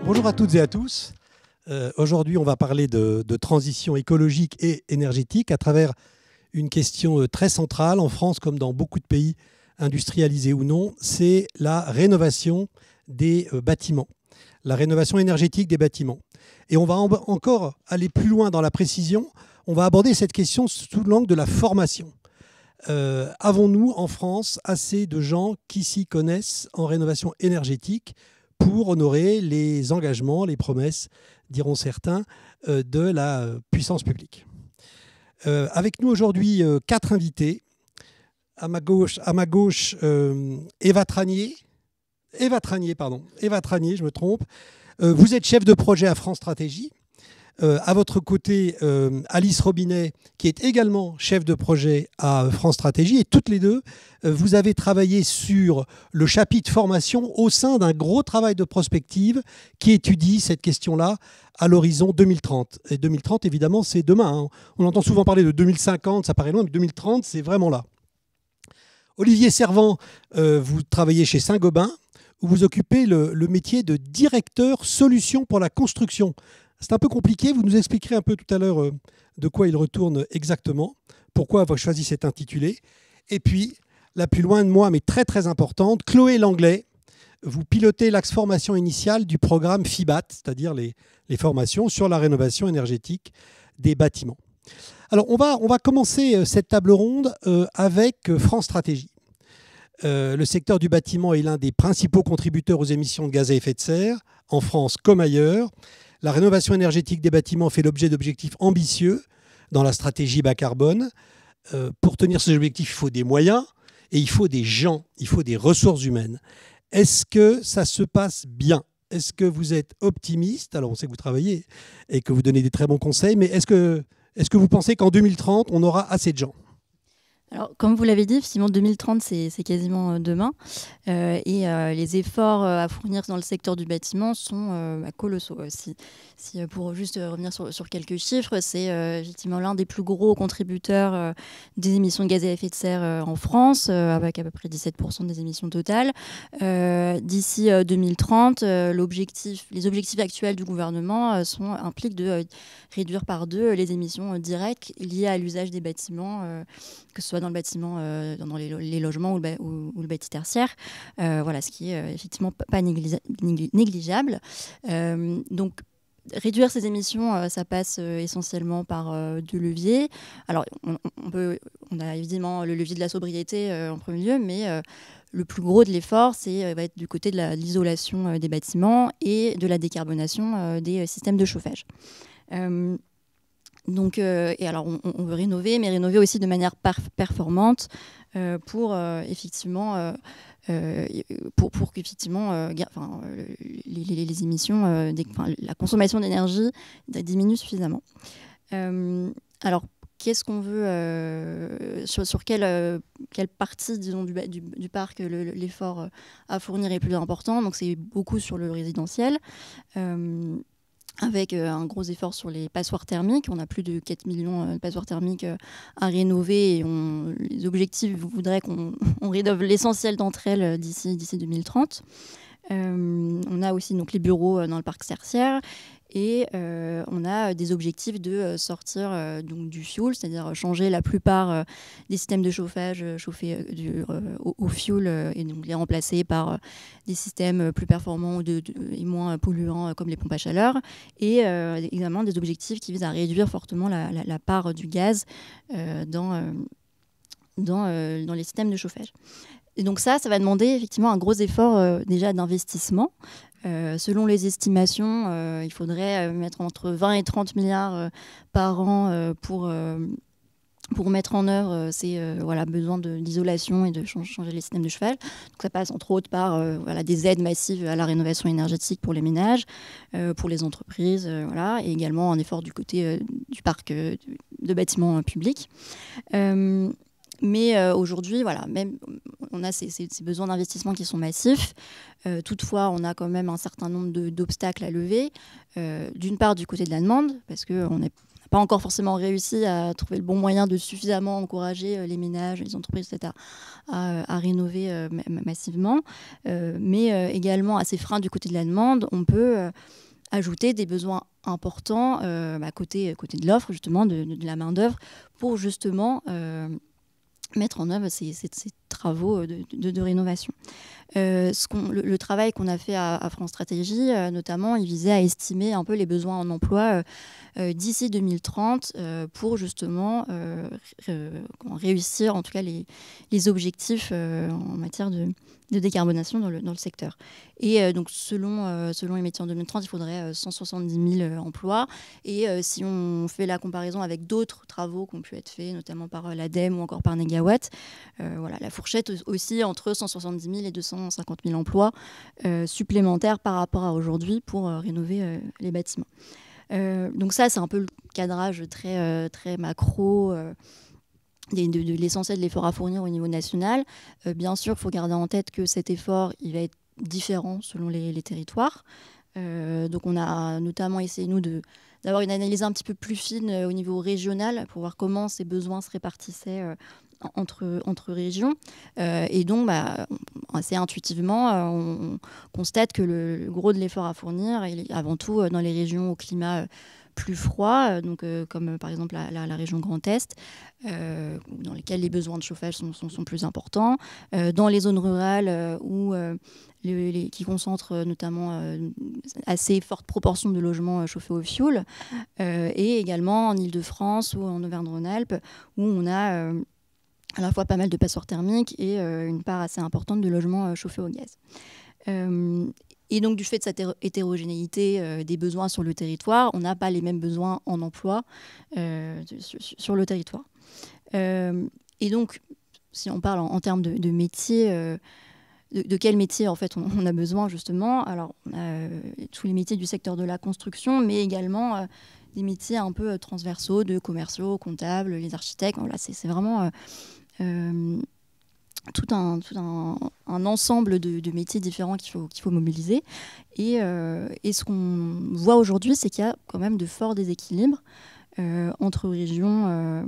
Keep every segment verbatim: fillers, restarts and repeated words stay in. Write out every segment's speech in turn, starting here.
Bonjour à toutes et à tous. Euh, Aujourd'hui, on va parler de, de transition écologique et énergétique à travers une question très centrale en France comme dans beaucoup de pays industrialisés ou non, c'est la rénovation des euh, bâtiments, la rénovation énergétique des bâtiments. Et on va en, encore aller plus loin dans la précision, on va aborder cette question sous l'angle de la formation. Euh, avons-nous en France assez de gens qui s'y connaissent en rénovation énergétique pour honorer les engagements, les promesses, diront certains, euh, de la puissance publique? Euh, avec nous aujourd'hui, euh, quatre invités. À ma gauche, à ma gauche euh, Eva Tranier. Eva Tranier, pardon. Eva Tranier, je me trompe. Euh, vous êtes chef de projet à France Stratégie. Euh, à votre côté, euh, Alice Robinet, qui est également chef de projet à France Stratégie. Et toutes les deux, euh, vous avez travaillé sur le chapitre formation au sein d'un gros travail de prospective qui étudie cette question-là à l'horizon deux mille trente. Et deux mille trente, évidemment, c'est demain. Hein. On entend souvent parler de deux mille cinquante, ça paraît loin, mais deux mille trente, c'est vraiment là. Olivier Servant, euh, vous travaillez chez Saint-Gobain, où vous occupez le, le métier de directeur solutions pour la construction. C'est un peu compliqué, vous nous expliquerez un peu tout à l'heure euh, de quoi il retourne exactement, pourquoi avoir choisi cet intitulé. Et puis, la plus loin de moi, mais très très importante, Chloé Langlais, vous pilotez l'axe formation initiale du programme FIBAT, c'est-à-dire les, les formations sur la rénovation énergétique des bâtiments. Alors, on va, on va commencer cette table ronde euh, avec France Stratégie. Euh, le secteur du bâtiment est l'un des principaux contributeurs aux émissions de gaz à effet de serre, en France comme ailleurs. La rénovation énergétique des bâtiments fait l'objet d'objectifs ambitieux dans la stratégie bas carbone. Euh, pour tenir ces objectifs, il faut des moyens et il faut des gens, il faut des ressources humaines. Est-ce que ça se passe bien ? Est-ce que vous êtes optimiste ? Alors, on sait que vous travaillez et que vous donnez des très bons conseils, mais est-ce que, est-ce que vous pensez qu'en deux mille trente, on aura assez de gens ? Alors, comme vous l'avez dit, effectivement, deux mille trente, c'est, c'est quasiment demain. Euh, et euh, les efforts à fournir dans le secteur du bâtiment sont euh, colossaux. Si, si, pour juste revenir sur, sur quelques chiffres, c'est euh, effectivement l'un des plus gros contributeurs euh, des émissions de gaz à effet de serre euh, en France, euh, avec à peu près dix-sept pour cent des émissions totales. Euh, d'ici euh, deux mille trente, euh, l'objectif, les objectifs actuels du gouvernement euh, sont, impliquent de euh, réduire par deux les émissions euh, directes liées à l'usage des bâtiments, euh, que ce soit dans le bâtiment, euh, dans les, les logements ou le, ou, ou le bâti tertiaire. Euh, voilà, ce qui est euh, effectivement pas négli- négligeable. Euh, donc, réduire ces émissions, euh, ça passe euh, essentiellement par euh, deux leviers. Alors, on, on, peut, on a évidemment le levier de la sobriété euh, en premier lieu, mais euh, le plus gros de l'effort, c'est euh, va être du côté de, la, de l'isolation euh, des bâtiments et de la décarbonation euh, des euh, systèmes de chauffage. Euh, Donc, euh, et alors, on, on veut rénover, mais rénover aussi de manière par- performante euh, pour euh, effectivement, euh, euh, pour, pour qu'effectivement, euh, enfin, les, les, les émissions, euh, des, enfin, la consommation d'énergie diminue suffisamment. Euh, alors, qu'est-ce qu'on veut euh, sur, sur quelle, euh, quelle partie, disons, du, du, du parc le, l'effort à fournir est plus important? Donc, c'est beaucoup sur le résidentiel. Euh, avec euh, un gros effort sur les passoires thermiques. On a plus de quatre millions de passoires thermiques euh, à rénover et on, les objectifs voudraient qu'on on rénove l'essentiel d'entre elles euh, d'ici, d'ici deux mille trente. Euh, on a aussi donc, les bureaux euh, dans le parc tertiaire et euh, on a des objectifs de euh, sortir euh, donc, du fioul, c'est-à-dire changer la plupart euh, des systèmes de chauffage euh, chauffés euh, du, euh, au, au fioul euh, et donc les remplacer par euh, des systèmes plus performants de, de, et moins polluants euh, comme les pompes à chaleur et euh, également des objectifs qui visent à réduire fortement la, la, la part du gaz euh, dans, euh, dans, euh, dans les systèmes de chauffage. Et donc ça, ça va demander effectivement un gros effort euh, déjà d'investissement. Euh, selon les estimations, euh, il faudrait euh, mettre entre vingt et trente milliards euh, par an euh, pour, euh, pour mettre en œuvre euh, ces euh, voilà, besoins de, d'isolation et de changer, changer les systèmes de chauffage. Donc ça passe entre autres par euh, voilà, des aides massives à la rénovation énergétique pour les ménages, euh, pour les entreprises, euh, voilà, et également un effort du côté euh, du parc euh, de bâtiments euh, publics. Euh, Mais euh, aujourd'hui, voilà, même on a ces, ces, ces besoins d'investissement qui sont massifs. Euh, toutefois, on a quand même un certain nombre de, d'obstacles à lever. Euh, d'une part, du côté de la demande, parce qu'on n'a pas encore forcément réussi à trouver le bon moyen de suffisamment encourager euh, les ménages, les entreprises, et cetera, à, à rénover euh, massivement. Euh, mais euh, également à ces freins du côté de la demande, on peut euh, ajouter des besoins importants euh, bah, côté, côté de l'offre, justement, de, de, de la main-d'œuvre, pour justement euh, mettre en œuvre ces, ces, ces travaux de, de, de rénovation. Euh, ce qu'on, le, le travail qu'on a fait à, à France Stratégie, euh, notamment, il visait à estimer un peu les besoins en emploi euh, euh, d'ici deux mille trente euh, pour justement euh, euh, réussir, en tout cas, les, les objectifs euh, en matière de, de décarbonation dans le, dans le secteur. Et euh, donc, selon, euh, selon les métiers en deux mille trente, il faudrait euh, cent soixante-dix mille euh, emplois. Et euh, si on fait la comparaison avec d'autres travaux qui ont pu être faits, notamment par euh, l'ADEME ou encore par Negawatt, euh, voilà, la fourchette aussi entre cent soixante-dix mille et deux cent cinquante mille emplois euh, supplémentaires par rapport à aujourd'hui pour euh, rénover euh, les bâtiments. Euh, donc ça, c'est un peu le cadrage très, euh, très macro euh, de, de, de l'essentiel de l'effort à fournir au niveau national. Euh, bien sûr, il faut garder en tête que cet effort, il va être différent selon les, les territoires. Euh, donc on a notamment essayé, nous, de, d'avoir une analyse un petit peu plus fine euh, au niveau régional pour voir comment ces besoins se répartissaient euh, entre, entre régions. Euh, et donc, bah, assez intuitivement, euh, on, on constate que le, le gros de l'effort à fournir, il est avant tout euh, dans les régions au climat euh, plus froid, euh, donc, euh, comme euh, par exemple la, la, la région Grand Est, euh, dans lesquelles les besoins de chauffage sont, sont, sont plus importants, euh, dans les zones rurales euh, où, euh, les, les, qui concentrent euh, notamment euh, assez forte proportion de logements euh, chauffés au fioul, euh, et également en Île-de-France ou en Auvergne-Rhône-Alpes, où on a euh, à la fois pas mal de passoires thermiques et euh, une part assez importante de logements euh, chauffés au gaz. Euh, et donc, du fait de cette hétérogénéité euh, des besoins sur le territoire, on n'a pas les mêmes besoins en emploi euh, sur, sur le territoire. Euh, et donc, si on parle en, en termes de, de métiers, euh, de, de quel métier en fait on, on a besoin justement? Alors, on a euh, tous les métiers du secteur de la construction, mais également euh, des métiers un peu euh, transversaux, de commerciaux, comptables, les architectes. Voilà, c'est, c'est vraiment euh, Euh, tout, un, tout un, un ensemble de, de métiers différents qu'il faut, qu'il faut mobiliser. Et, euh, et ce qu'on voit aujourd'hui, c'est qu'il y a quand même de forts déséquilibres euh, entre régions euh,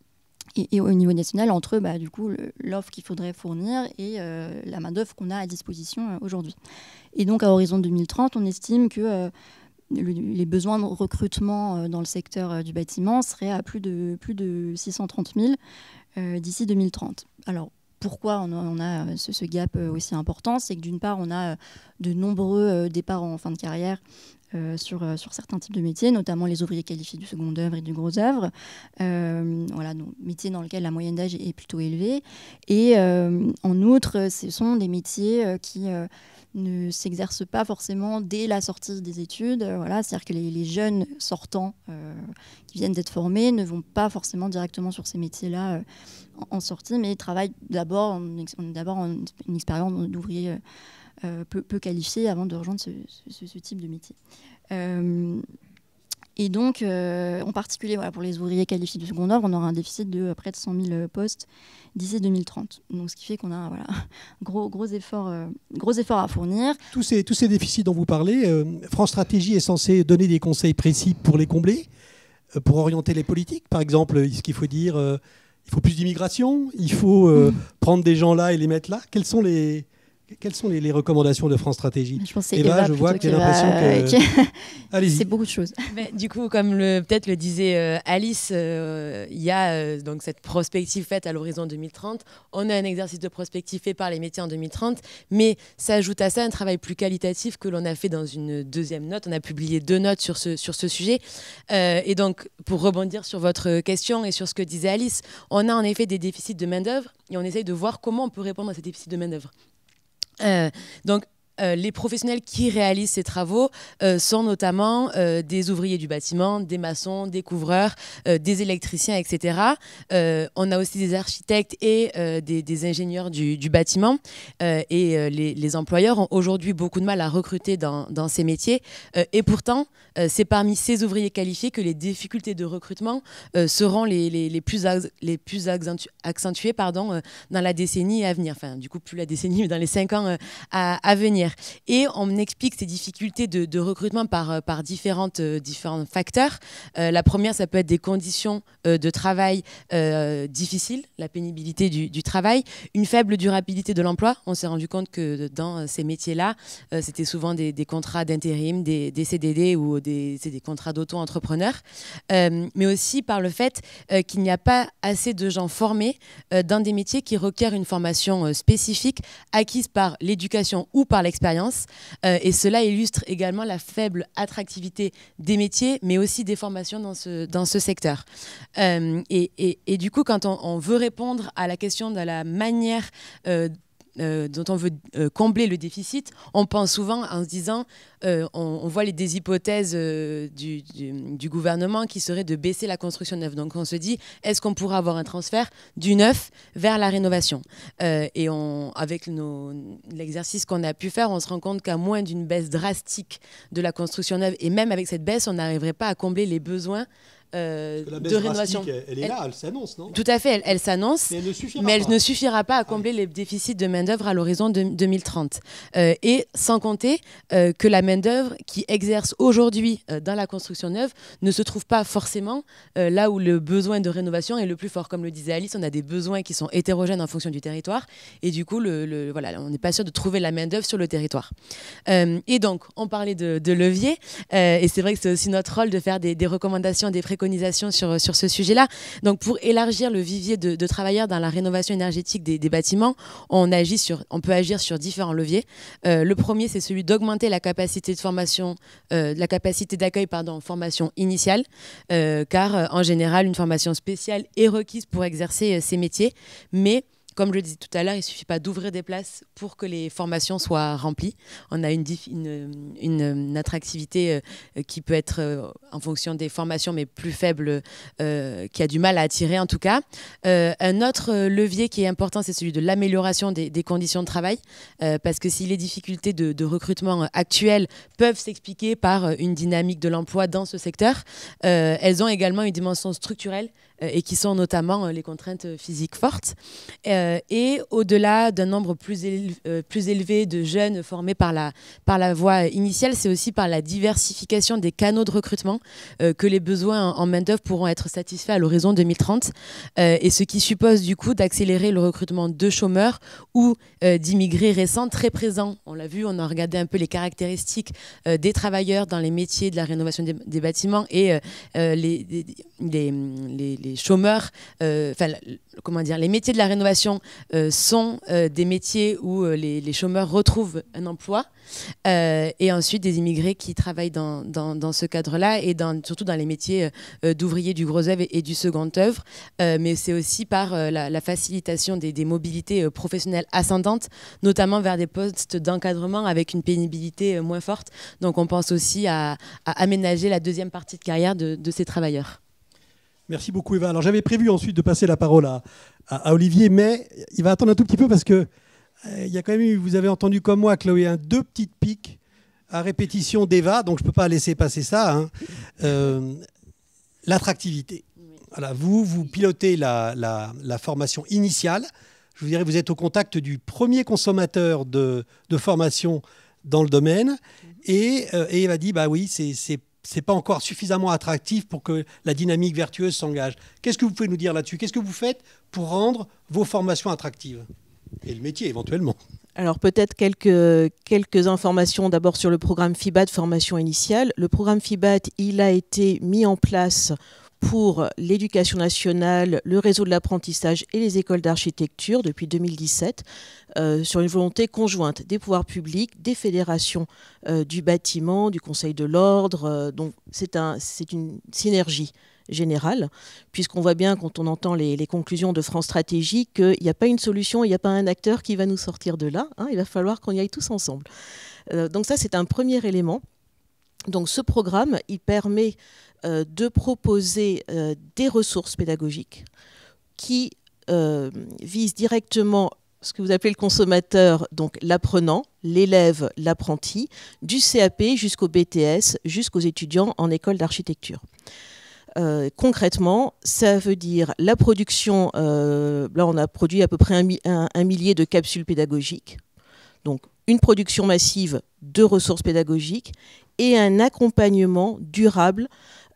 et, et au niveau national, entre bah, du coup, le, l'offre qu'il faudrait fournir et euh, la main-d'œuvre qu'on a à disposition euh, aujourd'hui. Et donc, à horizon deux mille trente, on estime que euh, le, les besoins de recrutement euh, dans le secteur euh, du bâtiment seraient à plus de, plus de six cent trente mille Euh, d'ici deux mille trente. Alors, pourquoi on a, on a ce, ce gap euh, aussi important? C'est que d'une part, on a euh, de nombreux euh, départs en fin de carrière euh, sur, euh, sur certains types de métiers, notamment les ouvriers qualifiés du second œuvre et du gros œuvre. Euh, voilà, donc métiers dans lesquels la moyenne d'âge est, est plutôt élevée. Et euh, en outre, ce sont des métiers euh, qui... Euh, ne s'exercent pas forcément dès la sortie des études. Euh, voilà, c'est-à-dire que les, les jeunes sortants euh, qui viennent d'être formés ne vont pas forcément directement sur ces métiers-là euh, en, en sortie, mais travaillent d'abord en, d'abord en une expérience d'ouvrier euh, peu, peu qualifié avant de rejoindre ce, ce, ce type de métier. Euh, Et donc, euh, en particulier voilà, pour les ouvriers qualifiés du second œuvre, on aura un déficit de près de cent mille postes d'ici deux mille trente. Donc, ce qui fait qu'on a voilà, gros, gros, efforts, euh, gros efforts à fournir. Tous ces, tous ces déficits dont vous parlez, euh, France Stratégie est censé donner des conseils précis pour les combler, euh, pour orienter les politiques. Par exemple, ce qu'il faut dire, euh, il faut plus d'immigration, il faut euh, mmh. prendre des gens là et les mettre là. Quels sont les... Quelles sont les, les recommandations de France Stratégie? Je pense que c'est Eva, Eva je vois que tu as l'impression que... Allez-y. C'est beaucoup de choses. Mais, du coup, comme le, peut-être le disait euh, Alice, il euh, y a euh, donc cette prospective faite à l'horizon deux mille trente. On a un exercice de prospective fait par les métiers en deux mille trente, mais s'ajoute à ça un travail plus qualitatif que l'on a fait dans une deuxième note. On a publié deux notes sur ce, sur ce sujet. Euh, et donc, pour rebondir sur votre question et sur ce que disait Alice, on a en effet des déficits de main-d'œuvre et on essaye de voir comment on peut répondre à ces déficits de main-d'œuvre. Euh, donc, euh, les professionnels qui réalisent ces travaux euh, sont notamment euh, des ouvriers du bâtiment, des maçons, des couvreurs, euh, des électriciens, et cetera. Euh, on a aussi des architectes et euh, des, des ingénieurs du, du bâtiment. Euh, et euh, les, les employeurs ont aujourd'hui beaucoup de mal à recruter dans, dans ces métiers. Euh, et pourtant, euh, c'est parmi ces ouvriers qualifiés que les difficultés de recrutement euh, seront les, les, les plus, les plus accentu accentuées pardon, euh, dans la décennie à venir. Enfin, du coup, plus la décennie, mais dans les cinq ans euh, à, à venir. manière. Et on explique ces difficultés de, de recrutement par, par différentes, euh, différents facteurs. Euh, la première, ça peut être des conditions euh, de travail euh, difficiles, la pénibilité du, du travail, une faible durabilité de l'emploi. On s'est rendu compte que dans ces métiers-là, euh, c'était souvent des, des contrats d'intérim, des, des C D D ou des, des contrats d'auto-entrepreneurs, euh, mais aussi par le fait euh, qu'il n'y a pas assez de gens formés euh, dans des métiers qui requièrent une formation euh, spécifique acquise par l'éducation ou par l'expérience. Euh, et cela illustre également la faible attractivité des métiers, mais aussi des formations dans ce, dans ce secteur. Euh, et, et, et du coup, quand on, on veut répondre à la question de la manière euh, Euh, dont on veut euh, combler le déficit, on pense souvent en se disant, euh, on, on voit les, des hypothèses euh, du, du, du gouvernement qui seraient de baisser la construction neuve. Donc on se dit, est-ce qu'on pourra avoir un transfert du neuf vers la rénovation euh, Et on, avec l'exercice qu'on a pu faire, on se rend compte qu'à moins d'une baisse drastique de la construction neuve, et même avec cette baisse, on n'arriverait pas à combler les besoins Euh, la baisse de rénovation. Elle, elle est elle, là, elle s'annonce, non? Tout à fait, elle, elle s'annonce, mais elle ne suffira, mais elle ne suffira pas à combler ouais. les déficits de main-d'œuvre à l'horizon de deux mille trente. Euh, et sans compter euh, que la main-d'œuvre qui exerce aujourd'hui euh, dans la construction neuve ne se trouve pas forcément euh, là où le besoin de rénovation est le plus fort. Comme le disait Alice, on a des besoins qui sont hétérogènes en fonction du territoire. Et du coup, le, le, voilà, on n'est pas sûr de trouver la main-d'œuvre sur le territoire. Euh, et donc, on parlait de, de levier. Euh, et c'est vrai que c'est aussi notre rôle de faire des, des recommandations, des préconisations Sur, sur ce sujet-là. Donc, pour élargir le vivier de, de travailleurs dans la rénovation énergétique des, des bâtiments, on, agit sur, on peut agir sur différents leviers. Euh, le premier, c'est celui d'augmenter la capacité de formation, euh, la capacité d'accueil, pardon, formation initiale, euh, car euh, en général, une formation spéciale est requise pour exercer euh, ces métiers, mais comme je le disais tout à l'heure, il ne suffit pas d'ouvrir des places pour que les formations soient remplies. On a une, une, une, une attractivité euh, qui peut être euh, en fonction des formations, mais plus faible, euh, qui a du mal à attirer en tout cas. Euh, un autre levier qui est important, c'est celui de l'amélioration des, des conditions de travail, euh, parce que si les difficultés de, de recrutement actuelles peuvent s'expliquer par une dynamique de l'emploi dans ce secteur, euh, elles ont également une dimension structurelle euh, et qui sont notamment euh, les contraintes physiques fortes. Euh, Et au-delà d'un nombre plus élevé, euh, plus élevé de jeunes formés par la, par la voie initiale, c'est aussi par la diversification des canaux de recrutement euh, que les besoins en, en main-d'œuvre pourront être satisfaits à l'horizon deux mille trente. Euh, et ce qui suppose du coup d'accélérer le recrutement de chômeurs ou euh, d'immigrés récents très présents. On l'a vu, on a regardé un peu les caractéristiques euh, des travailleurs dans les métiers de la rénovation des, des bâtiments et euh, euh, les, les, les, les, les chômeurs, enfin, euh, comment dire, les métiers de la rénovation Euh, sont euh, des métiers où euh, les, les chômeurs retrouvent un emploi euh, et ensuite des immigrés qui travaillent dans, dans, dans ce cadre-là et dans, surtout dans les métiers euh, d'ouvriers du gros œuvre et, et du second œuvre, euh, mais c'est aussi par euh, la, la facilitation des, des mobilités euh, professionnelles ascendantes, notamment vers des postes d'encadrement avec une pénibilité euh, moins forte. Donc on pense aussi à, à aménager la deuxième partie de carrière de, de ces travailleurs. Merci beaucoup Eva. Alors j'avais prévu ensuite de passer la parole à, à, à Olivier, mais il va attendre un tout petit peu parce que euh, il y a quand même eu, vous avez entendu comme moi, Chloé, hein, deux petites piques à répétition d'Eva, donc je ne peux pas laisser passer ça. Hein. Euh, L'attractivité. Voilà, vous, vous pilotez la, la, la formation initiale. Je vous dirais, vous êtes au contact du premier consommateur de, de formation dans le domaine. Et, euh, et Eva dit, bah oui, c'est c'est c'est pas encore suffisamment attractif pour que la dynamique vertueuse s'engage. Qu'est-ce que vous pouvez nous dire là-dessus? Qu'est-ce que vous faites pour rendre vos formations attractives? Et le métier, éventuellement. Alors peut-être quelques, quelques informations d'abord sur le programme FIBAT formation initiale. Le programme FIBAT, il a été mis en place pour l'éducation nationale, le réseau de l'apprentissage et les écoles d'architecture depuis deux mille dix-sept, euh, sur une volonté conjointe des pouvoirs publics, des fédérations euh, du bâtiment, du Conseil de l'ordre. Euh, donc c'est un, c'est une synergie générale, puisqu'on voit bien quand on entend les, les conclusions de France Stratégie qu'il n'y a pas une solution, il n'y a pas un acteur qui va nous sortir de là. Hein, il va falloir qu'on y aille tous ensemble. Euh, donc ça, c'est un premier élément. Donc ce programme, il permet euh, de proposer euh, des ressources pédagogiques qui euh, visent directement ce que vous appelez le consommateur, donc l'apprenant, l'élève, l'apprenti, du C A P jusqu'au B T S, jusqu'aux étudiants en école d'architecture. Euh, concrètement, ça veut dire la production, euh, là on a produit à peu près un, un, un millier de capsules pédagogiques, donc une production massive de ressources pédagogiques et un accompagnement durable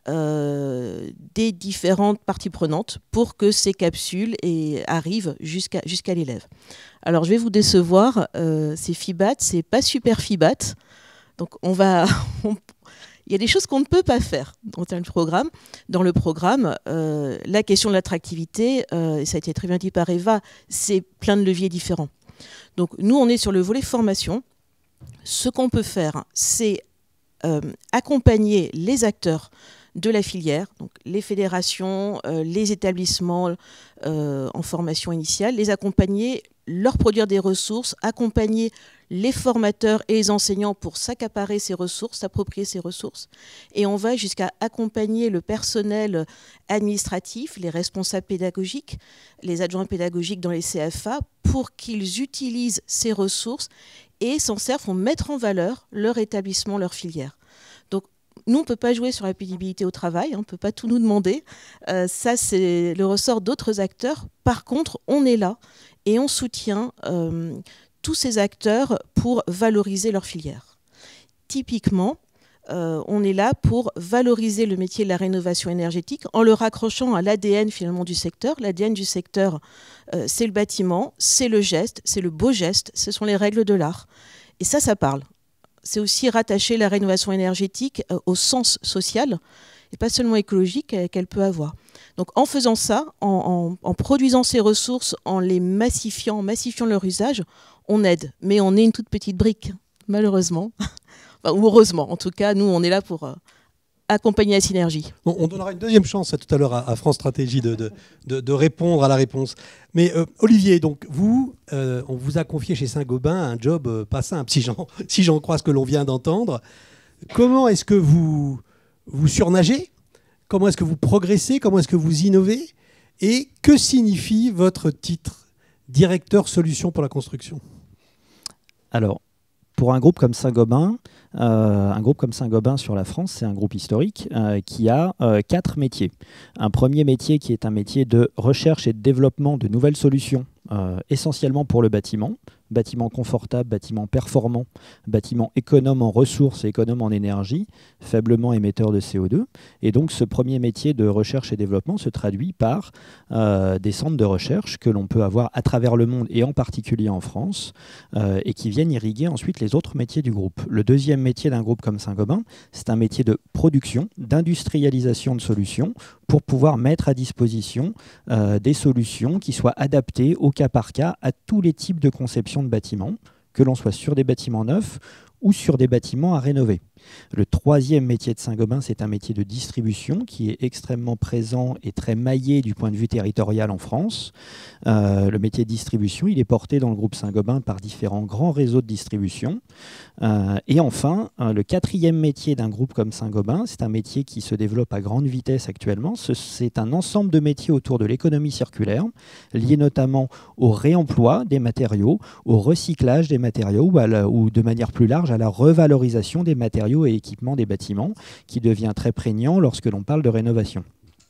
euh, des différentes parties prenantes pour que ces capsules et, arrivent jusqu'à jusqu'à l'élève. Alors je vais vous décevoir, euh, ces FIBAT, c'est pas super FIBAT. Donc on va... On, il y a des choses qu'on ne peut pas faire dans le programme. Dans le programme, euh, la question de l'attractivité, euh, ça a été très bien dit par Eva, c'est plein de leviers différents. Donc nous, on est sur le volet formation. Ce qu'on peut faire, c'est euh, accompagner les acteurs de la filière, donc les fédérations, euh, les établissements euh, en formation initiale, les accompagner, leur produire des ressources, accompagner les formateurs et les enseignants pour s'accaparer ces ressources, s'approprier ces ressources. Et on va jusqu'à accompagner le personnel administratif, les responsables pédagogiques, les adjoints pédagogiques dans les C F A pour qu'ils utilisent ces ressources et s'en servent pour mettre en valeur leur établissement, leur filière. Donc, nous, on ne peut pas jouer sur la pénibilité au travail, on ne peut pas tout nous demander. Euh, ça, c'est le ressort d'autres acteurs. Par contre, on est là et on soutient euh, tous ces acteurs pour valoriser leur filière. Typiquement, euh, on est là pour valoriser le métier de la rénovation énergétique en le raccrochant à l'A D N finalement du secteur. L'A D N du secteur, euh, c'est le bâtiment, c'est le geste, c'est le beau geste, ce sont les règles de l'art. Et ça, ça parle. C'est aussi rattacher la rénovation énergétique euh, au sens social et pas seulement écologique euh, qu'elle peut avoir. Donc en faisant ça, en, en, en produisant ces ressources, en les massifiant, en massifiant leur usage, on aide. Mais on est une toute petite brique, malheureusement. Enfin, ou heureusement, en tout cas, nous, on est là pour euh, accompagner la synergie. Bon, on donnera une deuxième chance tout à l'heure à, à France Stratégie de, de, de, de répondre à la réponse. Mais euh, Olivier, donc vous, euh, on vous a confié chez Saint-Gobain un job euh, pas simple, si j'en, si j'en crois ce que l'on vient d'entendre. Comment est-ce que vous, vous surnagez ? Comment est-ce que vous progressez ? Comment est-ce que vous innovez ? Et que signifie votre titre, directeur solution pour la construction ? Alors, pour un groupe comme Saint-Gobain, euh, un groupe comme Saint-Gobain sur la France, c'est un groupe historique euh, qui a euh, quatre métiers. Un premier métier qui est un métier de recherche et de développement de nouvelles solutions, euh, essentiellement pour le bâtiment. Bâtiment confortable, bâtiment performant, bâtiment économe en ressources et économe en énergie, faiblement émetteur de C O deux. Et donc ce premier métier de recherche et développement se traduit par euh, des centres de recherche que l'on peut avoir à travers le monde et en particulier en France euh, et qui viennent irriguer ensuite les autres métiers du groupe. Le deuxième métier d'un groupe comme Saint-Gobain, c'est un métier de production, d'industrialisation de solutions pour pouvoir mettre à disposition euh, des solutions qui soient adaptées au cas par cas à tous les types de conception de bâtiments, que l'on soit sur des bâtiments neufs ou sur des bâtiments à rénover. Le troisième métier de Saint-Gobain, c'est un métier de distribution qui est extrêmement présent et très maillé du point de vue territorial en France. Euh, le métier de distribution, il est porté dans le groupe Saint-Gobain par différents grands réseaux de distribution. Euh, et enfin, euh, le quatrième métier d'un groupe comme Saint-Gobain, c'est un métier qui se développe à grande vitesse actuellement. C'est un ensemble de métiers autour de l'économie circulaire, liés notamment au réemploi des matériaux, au recyclage des matériaux ou, à la, ou de manière plus large à la revalorisation des matériaux et équipements des bâtiments, qui devient très prégnant lorsque l'on parle de rénovation.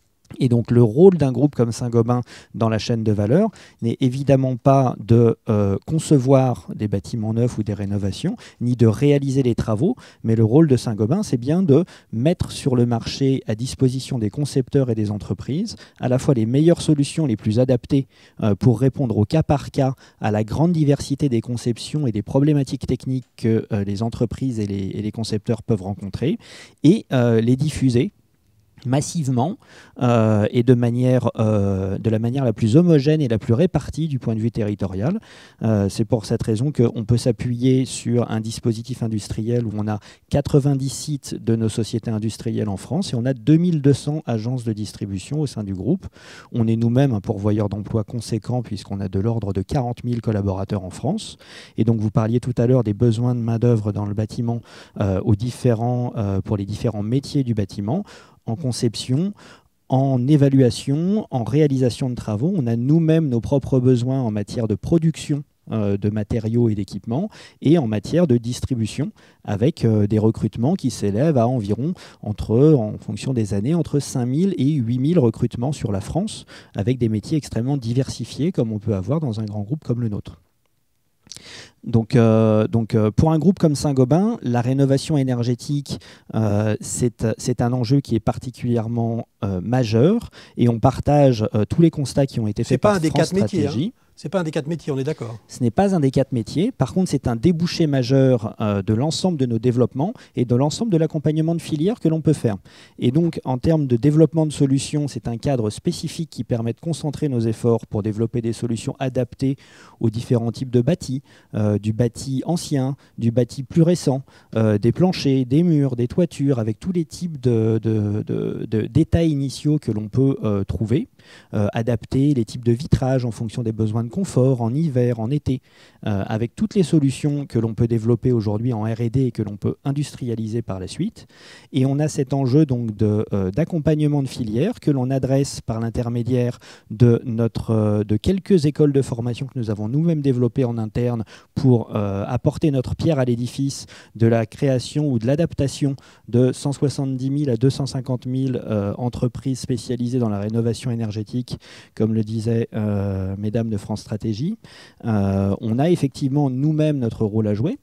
Et donc le rôle d'un groupe comme Saint-Gobain dans la chaîne de valeur n'est évidemment pas de euh, concevoir des bâtiments neufs ou des rénovations, ni de réaliser les travaux, mais le rôle de Saint-Gobain, c'est bien de mettre sur le marché à disposition des concepteurs et des entreprises à la fois les meilleures solutions les plus adaptées euh, pour répondre au cas par cas à la grande diversité des conceptions et des problématiques techniques que euh, les entreprises et les, et les concepteurs peuvent rencontrer, et euh, les diffuser massivement euh, et de, manière, euh, de la manière la plus homogène et la plus répartie du point de vue territorial. Euh, c'est pour cette raison qu'on peut s'appuyer sur un dispositif industriel où on a quatre-vingt-dix sites de nos sociétés industrielles en France et on a deux mille deux cents agences de distribution au sein du groupe. On est nous-mêmes un pourvoyeur d'emplois conséquent puisqu'on a de l'ordre de quarante mille collaborateurs en France. Et donc vous parliez tout à l'heure des besoins de main-d'œuvre dans le bâtiment euh, aux différents, euh, pour les différents métiers du bâtiment. En conception, en évaluation, en réalisation de travaux. On a nous-mêmes nos propres besoins en matière de production euh, de matériaux et d'équipements et en matière de distribution avec euh, des recrutements qui s'élèvent à environ, entre, en fonction des années, entre cinq mille et huit mille recrutements sur la France avec des métiers extrêmement diversifiés comme on peut avoir dans un grand groupe comme le nôtre. Donc, euh, donc euh, pour un groupe comme Saint-Gobain, la rénovation énergétique, euh, c'est un enjeu qui est particulièrement euh, majeur, et on partage euh, tous les constats qui ont été faits par France Stratégie. Métiers, hein. C'est pas un des quatre métiers, on est d'accord. Ce n'est pas un des quatre métiers. Par contre, c'est un débouché majeur euh, de l'ensemble de nos développements et de l'ensemble de l'accompagnement de filières que l'on peut faire. Et donc, en termes de développement de solutions, c'est un cadre spécifique qui permet de concentrer nos efforts pour développer des solutions adaptées aux différents types de bâtis, euh, du bâti ancien, du bâti plus récent, euh, des planchers, des murs, des toitures, avec tous les types de, de, de, de d'états initiaux que l'on peut euh, trouver, euh, adapter les types de vitrages en fonction des besoins de confort, en hiver, en été, euh, avec toutes les solutions que l'on peut développer aujourd'hui en R et D et que l'on peut industrialiser par la suite. Et on a cet enjeu donc de, euh, d'accompagnement de filières que l'on adresse par l'intermédiaire de, notre, euh, de quelques écoles de formation que nous avons nous-mêmes développées en interne pour euh, apporter notre pierre à l'édifice de la création ou de l'adaptation de cent soixante-dix mille à deux cent cinquante mille euh, entreprises spécialisées dans la rénovation énergétique, comme le disaient euh, mesdames de France Stratégie. Euh, on a effectivement nous-mêmes notre rôle à jouer,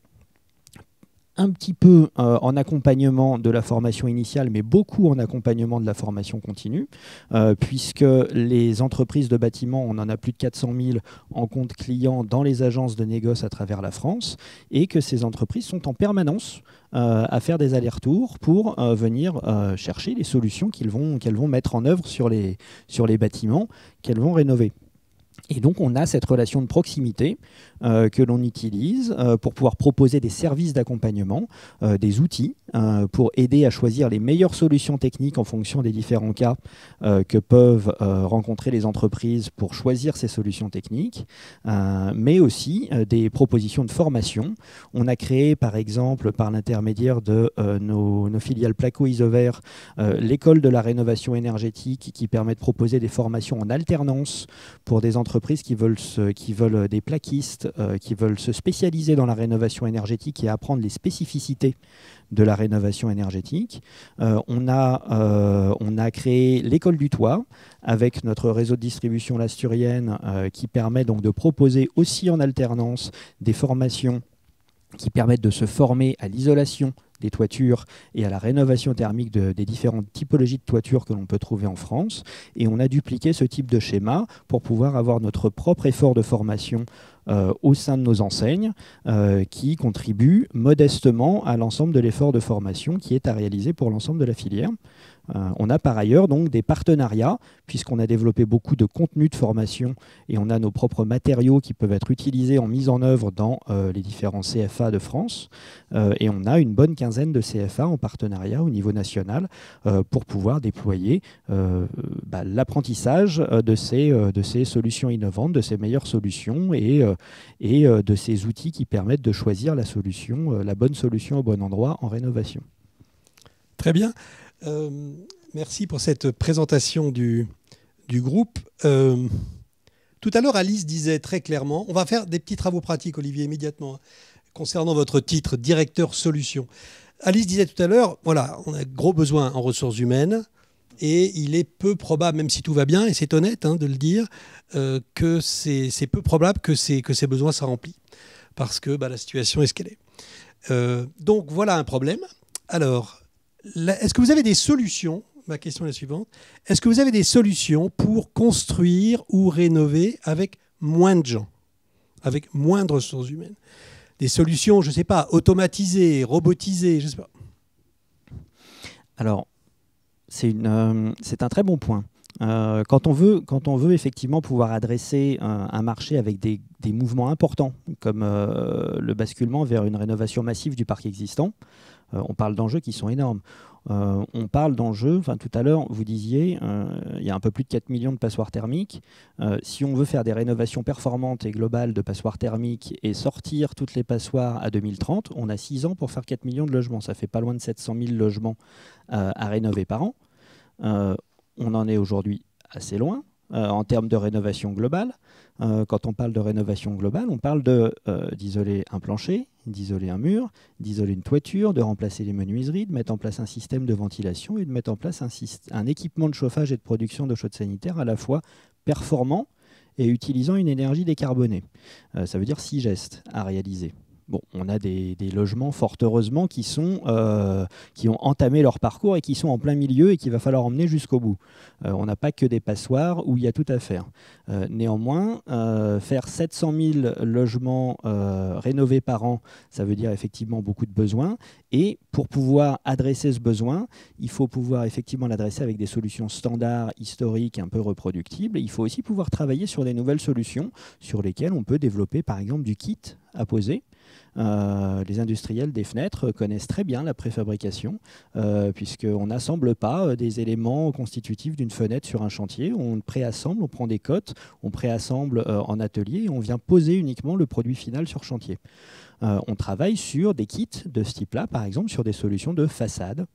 un petit peu euh, en accompagnement de la formation initiale, mais beaucoup en accompagnement de la formation continue, euh, puisque les entreprises de bâtiment, on en a plus de quatre cent mille en compte client dans les agences de négoce à travers la France, et que ces entreprises sont en permanence euh, à faire des allers-retours pour euh, venir euh, chercher les solutions qu'ils vont, qu'elles vont mettre en œuvre sur les, sur les bâtiments qu'elles vont rénover. Et donc, on a cette relation de proximité euh, que l'on utilise euh, pour pouvoir proposer des services d'accompagnement, euh, des outils euh, pour aider à choisir les meilleures solutions techniques en fonction des différents cas euh, que peuvent euh, rencontrer les entreprises pour choisir ces solutions techniques, euh, mais aussi euh, des propositions de formation. On a créé, par exemple, par l'intermédiaire de euh, nos, nos filiales Placo Isover, euh, l'école de la rénovation énergétique qui permet de proposer des formations en alternance pour des entreprises entreprises qui veulent, se, qui veulent des plaquistes, euh, qui veulent se spécialiser dans la rénovation énergétique et apprendre les spécificités de la rénovation énergétique. Euh, on, a, euh, on a créé l'école du toit avec notre réseau de distribution Lasturienne euh, qui permet donc de proposer aussi en alternance des formations qui permettent de se former à l'isolation des toitures et à la rénovation thermique de, des différentes typologies de toitures que l'on peut trouver en France. Et on a dupliqué ce type de schéma pour pouvoir avoir notre propre effort de formation euh, au sein de nos enseignes euh, qui contribue modestement à l'ensemble de l'effort de formation qui est à réaliser pour l'ensemble de la filière. Euh, on a par ailleurs donc des partenariats, puisqu'on a développé beaucoup de contenus de formation et on a nos propres matériaux qui peuvent être utilisés en mise en œuvre dans euh, les différents C F A de France. Euh, et on a une bonne quinzaine de C F A en partenariat au niveau national euh, pour pouvoir déployer euh, bah, l'apprentissage de ces, euh, de ces solutions innovantes, de ces meilleures solutions et, euh, et euh, de ces outils qui permettent de choisir la solution, euh, la bonne solution au bon endroit en rénovation. Très bien. Euh, merci pour cette présentation du, du groupe. Euh, tout à l'heure, Alice disait très clairement, on va faire des petits travaux pratiques, Olivier, immédiatement, hein, concernant votre titre, directeur solution. Alice disait tout à l'heure, voilà, on a gros besoin en ressources humaines et il est peu probable, même si tout va bien, et c'est honnête hein, de le dire, euh, que c'est, c'est peu probable que ces, que ces besoins soient remplis parce que bah, la situation est ce qu'elle est. Euh, donc voilà un problème. Alors, est-ce que vous avez des solutions? Ma question est la suivante. Est-ce que vous avez des solutions pour construire ou rénover avec moins de gens, avec moins de ressources humaines? Des solutions, je ne sais pas, automatisées, robotisées, je ne sais pas. Alors, c'est, une, euh, c'est un très bon point. Euh, quand, on veut, quand on veut effectivement pouvoir adresser un, un marché avec des, des mouvements importants, comme euh, le basculement vers une rénovation massive du parc existant, euh, on parle d'enjeux qui sont énormes. Euh, on parle d'enjeux, enfin tout à l'heure vous disiez, euh, il y a un peu plus de quatre millions de passoires thermiques. Euh, si on veut faire des rénovations performantes et globales de passoires thermiques et sortir toutes les passoires à deux mille trente, on a six ans pour faire quatre millions de logements. Ça fait pas loin de sept cent mille logements euh, à rénover par an. Euh, on en est aujourd'hui assez loin euh, en termes de rénovation globale. Euh, quand on parle de rénovation globale, on parle de, euh, d'isoler un plancher, d'isoler un mur, d'isoler une toiture, de remplacer les menuiseries, de mettre en place un système de ventilation et de mettre en place un, un équipement de chauffage et de production d'eau chaude sanitaire à la fois performant et utilisant une énergie décarbonée. Euh, ça veut dire six gestes à réaliser. Bon, on a des, des logements, fort heureusement, qui, sont, euh, qui ont entamé leur parcours et qui sont en plein milieu et qu'il va falloir emmener jusqu'au bout. Euh, on n'a pas que des passoires où il y a tout à faire. Euh, néanmoins, euh, faire sept cent mille logements euh, rénovés par an, ça veut dire effectivement beaucoup de besoins. Et pour pouvoir adresser ce besoin, il faut pouvoir effectivement l'adresser avec des solutions standards, historiques, un peu reproductibles. Et il faut aussi pouvoir travailler sur des nouvelles solutions sur lesquelles on peut développer par exemple du kit à poser. Euh, les industriels des fenêtres connaissent très bien la préfabrication euh, puisqu'on n'assemble pas des éléments constitutifs d'une fenêtre sur un chantier. On préassemble, on prend des cotes, on préassemble euh, en atelier et on vient poser uniquement le produit final sur chantier. Euh, on travaille sur des kits de ce type-là, par exemple sur des solutions de façade.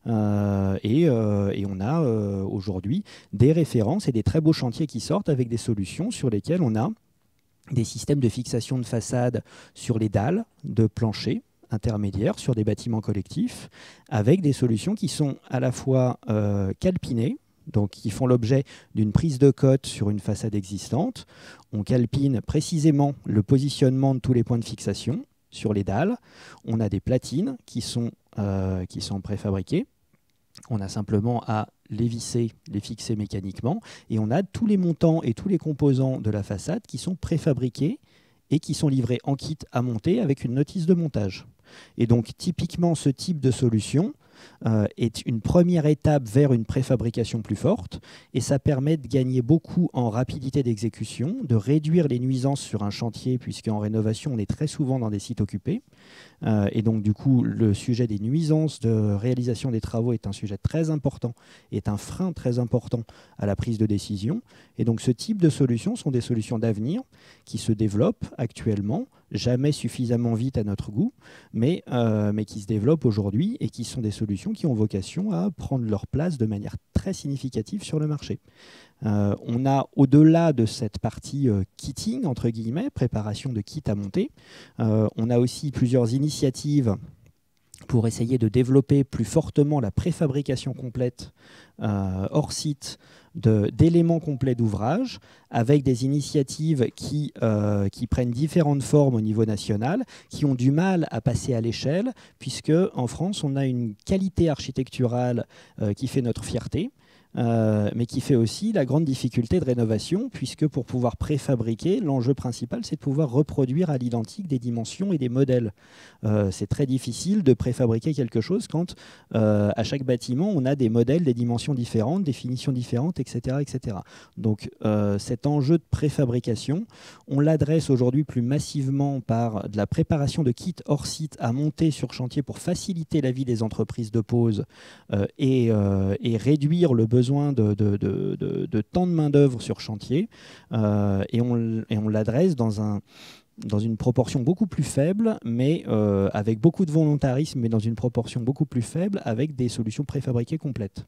Euh, et, euh, et on a euh, aujourd'hui des références et des très beaux chantiers qui sortent avec des solutions sur lesquelles on a des systèmes de fixation de façade sur les dalles de plancher intermédiaires sur des bâtiments collectifs avec des solutions qui sont à la fois euh, calpinées, donc qui font l'objet d'une prise de cote sur une façade existante. On calpine précisément le positionnement de tous les points de fixation sur les dalles. On a des platines qui sont, euh, qui sont préfabriquées. On a simplement à les visser, les fixer mécaniquement, et on a tous les montants et tous les composants de la façade qui sont préfabriqués et qui sont livrés en kit à monter avec une notice de montage. Et donc typiquement ce type de solution euh, est une première étape vers une préfabrication plus forte, et ça permet de gagner beaucoup en rapidité d'exécution, de réduire les nuisances sur un chantier, puisqu'en rénovation on est très souvent dans des sites occupés. Euh, et donc du coup le sujet des nuisances de réalisation des travaux est un sujet très important, est un frein très important à la prise de décision. Et donc ce type de solutions sont des solutions d'avenir qui se développent actuellement, jamais suffisamment vite à notre goût, mais, euh, mais qui se développent aujourd'hui et qui sont des solutions qui ont vocation à prendre leur place de manière très significative sur le marché. Euh, on a, au-delà de cette partie euh, kitting, entre guillemets, préparation de kits à monter, euh, on a aussi plusieurs initiatives pour essayer de développer plus fortement la préfabrication complète euh, hors site de, d'éléments complets d'ouvrage, avec des initiatives qui, euh, qui prennent différentes formes au niveau national, qui ont du mal à passer à l'échelle, puisque en France, on a une qualité architecturale euh, qui fait notre fierté. Euh, mais qui fait aussi la grande difficulté de rénovation, puisque pour pouvoir préfabriquer, l'enjeu principal, c'est de pouvoir reproduire à l'identique des dimensions et des modèles. Euh, c'est très difficile de préfabriquer quelque chose quand, euh, à chaque bâtiment, on a des modèles, des dimensions différentes, des finitions différentes, et cetera et cetera. Donc, euh, cet enjeu de préfabrication, on l'adresse aujourd'hui plus massivement par de la préparation de kits hors site à monter sur chantier pour faciliter la vie des entreprises de pose euh, et, euh, et réduire le besoin besoin de, de, de, de, de temps de main-d'œuvre sur chantier, euh, et on, et on l'adresse dans, un, dans une proportion beaucoup plus faible, mais euh, avec beaucoup de volontarisme, mais dans une proportion beaucoup plus faible, avec des solutions préfabriquées complètes.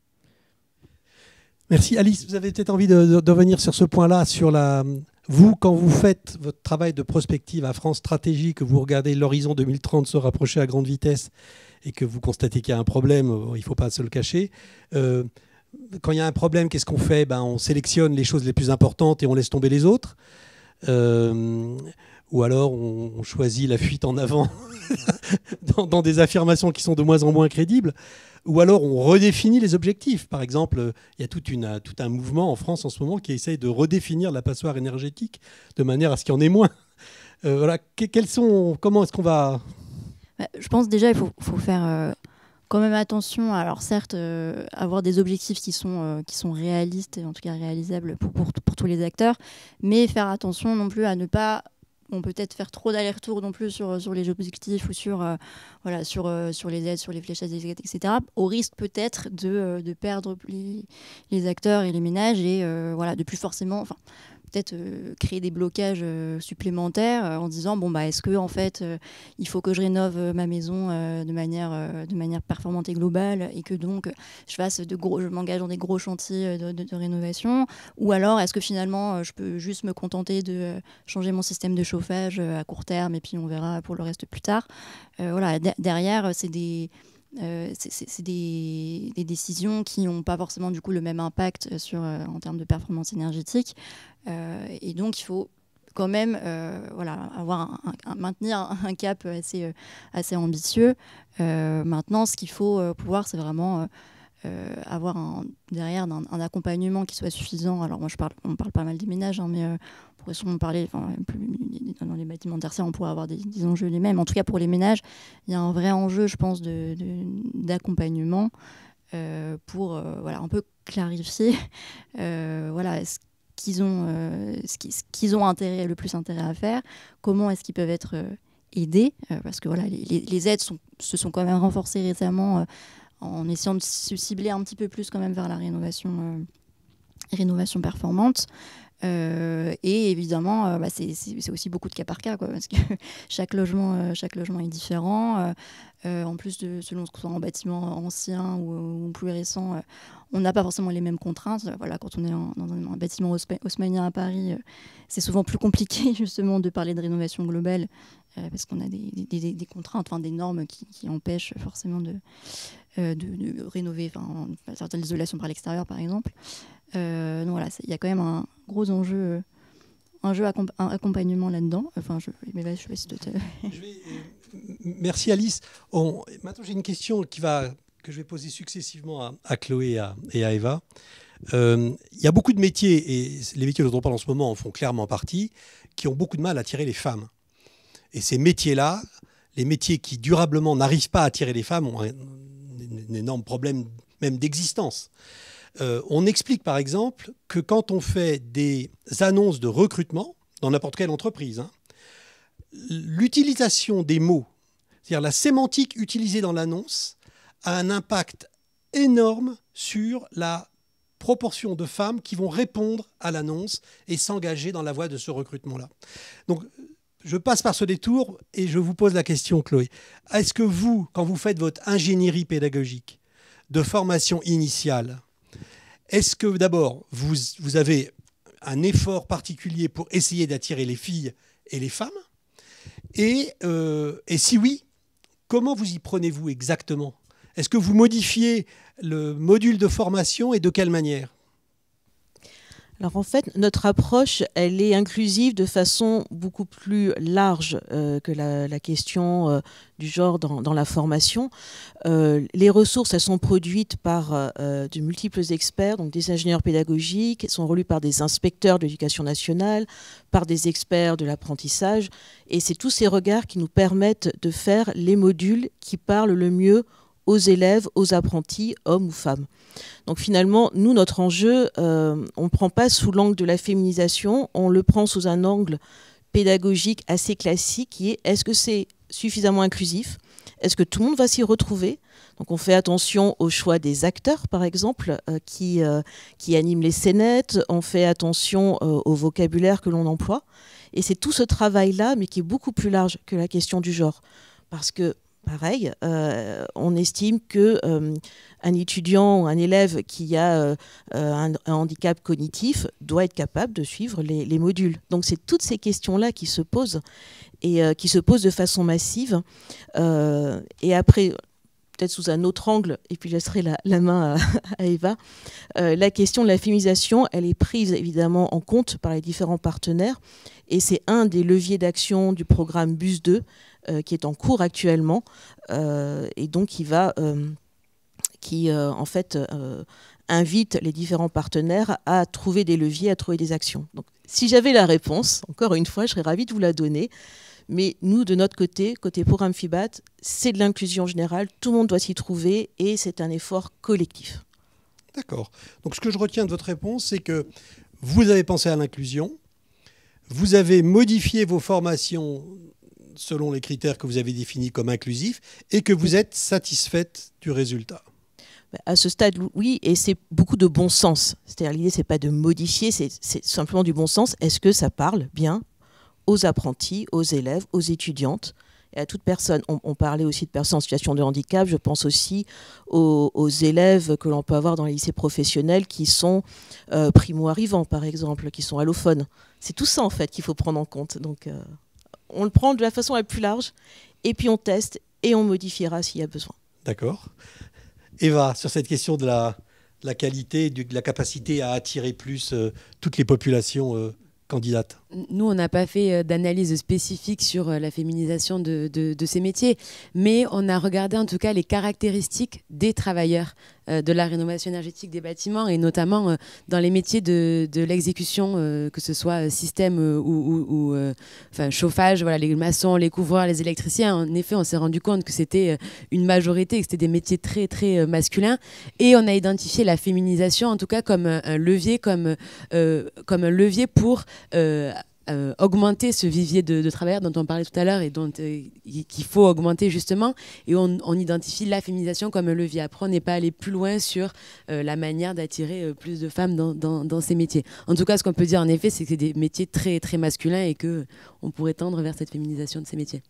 Merci. Alice, vous avez peut-être envie de, de, de revenir sur ce point-là, sur la... Vous, quand vous faites votre travail de prospective à France Stratégie, que vous regardez l'horizon deux mille trente se rapprocher à grande vitesse et que vous constatez qu'il y a un problème, il ne faut pas se le cacher, euh, quand il y a un problème, qu'est-ce qu'on fait? Ben, on sélectionne les choses les plus importantes et on laisse tomber les autres. Euh, ou alors on, on choisit la fuite en avant dans, dans des affirmations qui sont de moins en moins crédibles. Ou alors on redéfinit les objectifs. Par exemple, il y a toute une, tout un mouvement en France en ce moment qui essaye de redéfinir la passoire énergétique de manière à ce qu'il y en ait moins. Euh, voilà. Quels sont, comment est-ce qu'on va... Je pense déjà qu'il faut, faut faire... Euh... quand même attention, alors certes, euh, avoir des objectifs qui sont, euh, qui sont réalistes, et en tout cas réalisables pour, pour, pour tous les acteurs, mais faire attention non plus à ne pas, bon, peut-être faire trop d'aller-retour non plus sur, sur les objectifs ou sur, euh, voilà, sur, euh, sur les aides, sur les fléchages des aides, et cetera, au risque peut-être de, euh, de perdre les, les acteurs et les ménages et euh, voilà, de plus forcément... Enfin, peut-être euh, créer des blocages euh, supplémentaires euh, en disant bon bah est-ce que en fait euh, il faut que je rénove euh, ma maison euh, de manière euh, de manière performante et globale et que donc euh, je fasse de gros je m'engage dans des gros chantiers de, de, de rénovation, ou alors est-ce que finalement euh, je peux juste me contenter de euh, changer mon système de chauffage euh, à court terme et puis on verra pour le reste plus tard. Euh, voilà, de- derrière c'est des euh, c'est des, des décisions qui n'ont pas forcément du coup le même impact sur, euh, en termes de performance énergétique. Euh, et donc, il faut quand même euh, voilà, avoir un, un, maintenir un cap assez, assez ambitieux. Euh, maintenant, ce qu'il faut euh, pouvoir, c'est vraiment... Euh, Euh, avoir un, derrière un, un accompagnement qui soit suffisant. Alors moi, je parle, on parle pas mal des ménages, hein, mais euh, on pourrait sûrement parler, enfin, plus, dans les bâtiments tertiaires, on pourrait avoir des, des enjeux les mêmes. En tout cas, pour les ménages, il y a un vrai enjeu, je pense, d'accompagnement euh, pour euh, voilà, un peu clarifier euh, voilà, ce qu'ils ont, euh, ce qu'ils ont intérêt, le plus intérêt à faire, comment est-ce qu'ils peuvent être euh, aidés, euh, parce que voilà, les, les, les aides sont, se sont quand même renforcées récemment euh, en essayant de se cibler un petit peu plus quand même vers la rénovation, euh, rénovation performante. Euh, et évidemment, euh, bah, c'est aussi beaucoup de cas par cas, quoi, parce que chaque logement, euh, chaque logement est différent. Euh, euh, en plus, de, selon ce qu'on soit en bâtiment ancien ou, ou plus récent, euh, on n'a pas forcément les mêmes contraintes. Voilà, quand on est en, dans un, un bâtiment haussmannien à Paris, euh, c'est souvent plus compliqué justement de parler de rénovation globale, euh, parce qu'on a des, des, des, des contraintes, enfin, des normes qui, qui empêchent forcément de, euh, de, de rénover, enfin, certaines isolations par l'extérieur, par exemple. Euh, donc voilà, il y a quand même un gros enjeu, un jeu accomp un accompagnement là-dedans. Enfin, je, mais bah, je vais essayer de te... je vais, euh, merci Alice. On, maintenant, j'ai une question qui va, que je vais poser successivement à, à Chloé et à, et à Eva. Euh, il y a beaucoup de métiers, et les métiers dont on parle en ce moment en font clairement partie, qui ont beaucoup de mal à attirer les femmes. Et ces métiers-là, les métiers qui durablement n'arrivent pas à attirer les femmes, ont un, un énorme problème même d'existence. Euh, on explique par exemple que quand on fait des annonces de recrutement, dans n'importe quelle entreprise, hein, l'utilisation des mots, c'est-à-dire la sémantique utilisée dans l'annonce, a un impact énorme sur la proportion de femmes qui vont répondre à l'annonce et s'engager dans la voie de ce recrutement-là. Donc, je passe par ce détour et je vous pose la question, Chloé. Est-ce que vous, quand vous faites votre ingénierie pédagogique de formation initiale, est-ce que d'abord, vous, vous avez un effort particulier pour essayer d'attirer les filles et les femmes et, euh, et si oui, comment vous y prenez-vous exactement? Est-ce que vous modifiez le module de formation et de quelle manière? Alors en fait, notre approche, elle est inclusive de façon beaucoup plus large euh, que la, la question euh, du genre dans, dans la formation. Euh, les ressources, elles sont produites par euh, de multiples experts, donc des ingénieurs pédagogiques, elles sont relues par des inspecteurs de l'éducation nationale, par des experts de l'apprentissage. Et c'est tous ces regards qui nous permettent de faire les modules qui parlent le mieux aux élèves, aux apprentis, hommes ou femmes. Donc finalement, nous, notre enjeu, euh, on ne prend pas sous l'angle de la féminisation, on le prend sous un angle pédagogique assez classique qui est est-ce que c'est suffisamment inclusif? Est-ce que tout le monde va s'y retrouver? Donc on fait attention au choix des acteurs, par exemple, euh, qui, euh, qui animent les scénettes, on fait attention euh, au vocabulaire que l'on emploie. Et c'est tout ce travail-là, mais qui est beaucoup plus large que la question du genre. Parce que pareil, euh, on estime qu'un euh, étudiant ou un élève qui a euh, un, un handicap cognitif doit être capable de suivre les, les modules. Donc c'est toutes ces questions-là qui se posent et euh, qui se posent de façon massive. Euh, et après, peut-être sous un autre angle, et puis je laisserai la, la main à, à Eva, euh, la question de la féminisation, elle est prise évidemment en compte par les différents partenaires et c'est un des leviers d'action du programme B U S deux, Euh, qui est en cours actuellement euh, et donc qui va, euh, qui euh, en fait euh, invite les différents partenaires à trouver des leviers, à trouver des actions. Donc, si j'avais la réponse, encore une fois, je serais ravie de vous la donner. Mais nous, de notre côté, côté programme FIBAT, c'est de l'inclusion générale. Tout le monde doit s'y trouver et c'est un effort collectif. D'accord. Donc, ce que je retiens de votre réponse, c'est que vous avez pensé à l'inclusion, vous avez modifié vos formations selon les critères que vous avez définis comme inclusifs et que vous êtes satisfaite du résultat. À ce stade, oui, et c'est beaucoup de bon sens. C'est-à-dire l'idée, c'est pas de modifier, c'est simplement du bon sens. Est-ce que ça parle bien aux apprentis, aux élèves, aux étudiantes et à toute personne? On, on parlait aussi de personnes en situation de handicap. Je pense aussi aux, aux élèves que l'on peut avoir dans les lycées professionnels qui sont euh, primo-arrivants, par exemple, qui sont allophones. C'est tout ça, en fait, qu'il faut prendre en compte. Donc, euh, on le prend de la façon la plus large et puis on teste et on modifiera s'il y a besoin. D'accord. Eva, sur cette question de la, de la qualité, de la capacité à attirer plus euh, toutes les populations euh, candidates. Nous, on n'a pas fait d'analyse spécifique sur la féminisation de, de, de ces métiers, mais on a regardé en tout cas les caractéristiques des travailleurs euh, de la rénovation énergétique des bâtiments, et notamment euh, dans les métiers de, de l'exécution, euh, que ce soit système euh, ou, ou, ou euh, enfin, chauffage, voilà, les maçons, les couvreurs, les électriciens. En effet, on s'est rendu compte que c'était une majorité, que c'était des métiers très, très masculins, et on a identifié la féminisation en tout cas comme un levier, comme, euh, comme un levier pour euh, Euh, augmenter ce vivier de, de travailleurs dont on parlait tout à l'heure et dont euh, qu'il faut augmenter justement, et on, on identifie la féminisation comme un levier. Après, on n'est pas allé plus loin sur euh, la manière d'attirer euh, plus de femmes dans, dans, dans ces métiers. En tout cas, ce qu'on peut dire en effet, c'est que c'est des métiers très, très masculins et qu'on pourrait tendre vers cette féminisation de ces métiers.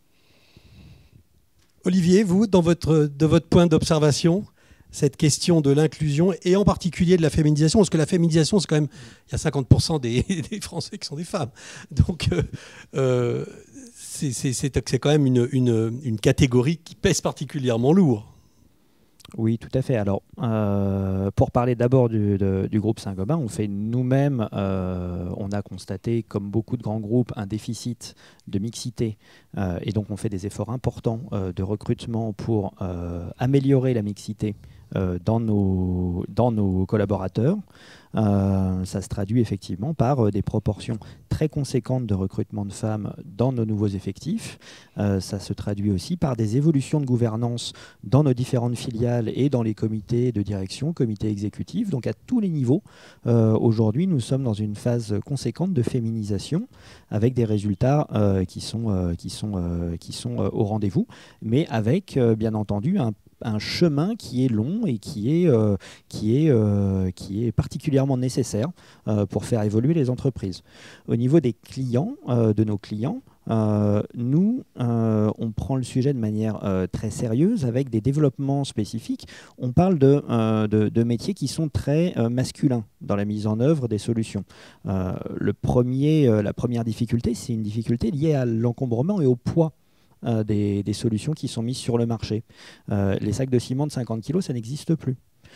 Olivier, vous, dans votre, de votre point d'observation, cette question de l'inclusion et en particulier de la féminisation, parce que la féminisation, c'est quand même, il y a cinquante pour cent des, des Français qui sont des femmes. Donc, euh, euh, c'est, c'est, c'est quand même une, une, une catégorie qui pèse particulièrement lourd. Oui, tout à fait. Alors, euh, pour parler d'abord du, de, du groupe Saint-Gobain, on fait nous-mêmes, euh, on a constaté, comme beaucoup de grands groupes, un déficit de mixité. Euh, et donc, on fait des efforts importants euh, de recrutement pour euh, améliorer la mixité euh, dans, nos, dans nos collaborateurs. Euh, ça se traduit effectivement par euh, des proportions très conséquentes de recrutement de femmes dans nos nouveaux effectifs. Euh, ça se traduit aussi par des évolutions de gouvernance dans nos différentes filiales et dans les comités de direction, comités exécutifs, donc à tous les niveaux. Euh, aujourd'hui, nous sommes dans une phase conséquente de féminisation avec des résultats euh, qui sont, euh, qui sont, euh, qui sont euh, au rendez-vous, mais avec euh, bien entendu un un chemin qui est long et qui est, euh, qui est, euh, qui est particulièrement nécessaire euh, pour faire évoluer les entreprises. Au niveau des clients, euh, de nos clients, euh, nous, euh, on prend le sujet de manière euh, très sérieuse avec des développements spécifiques. On parle de, euh, de, de métiers qui sont très euh, masculins dans la mise en œuvre des solutions. Euh, le premier, euh, la première difficulté, c'est une difficulté liée à l'encombrement et au poids Euh, des, des solutions qui sont mises sur le marché. Euh, les sacs de ciment de cinquante kilos, ça n'existe plus.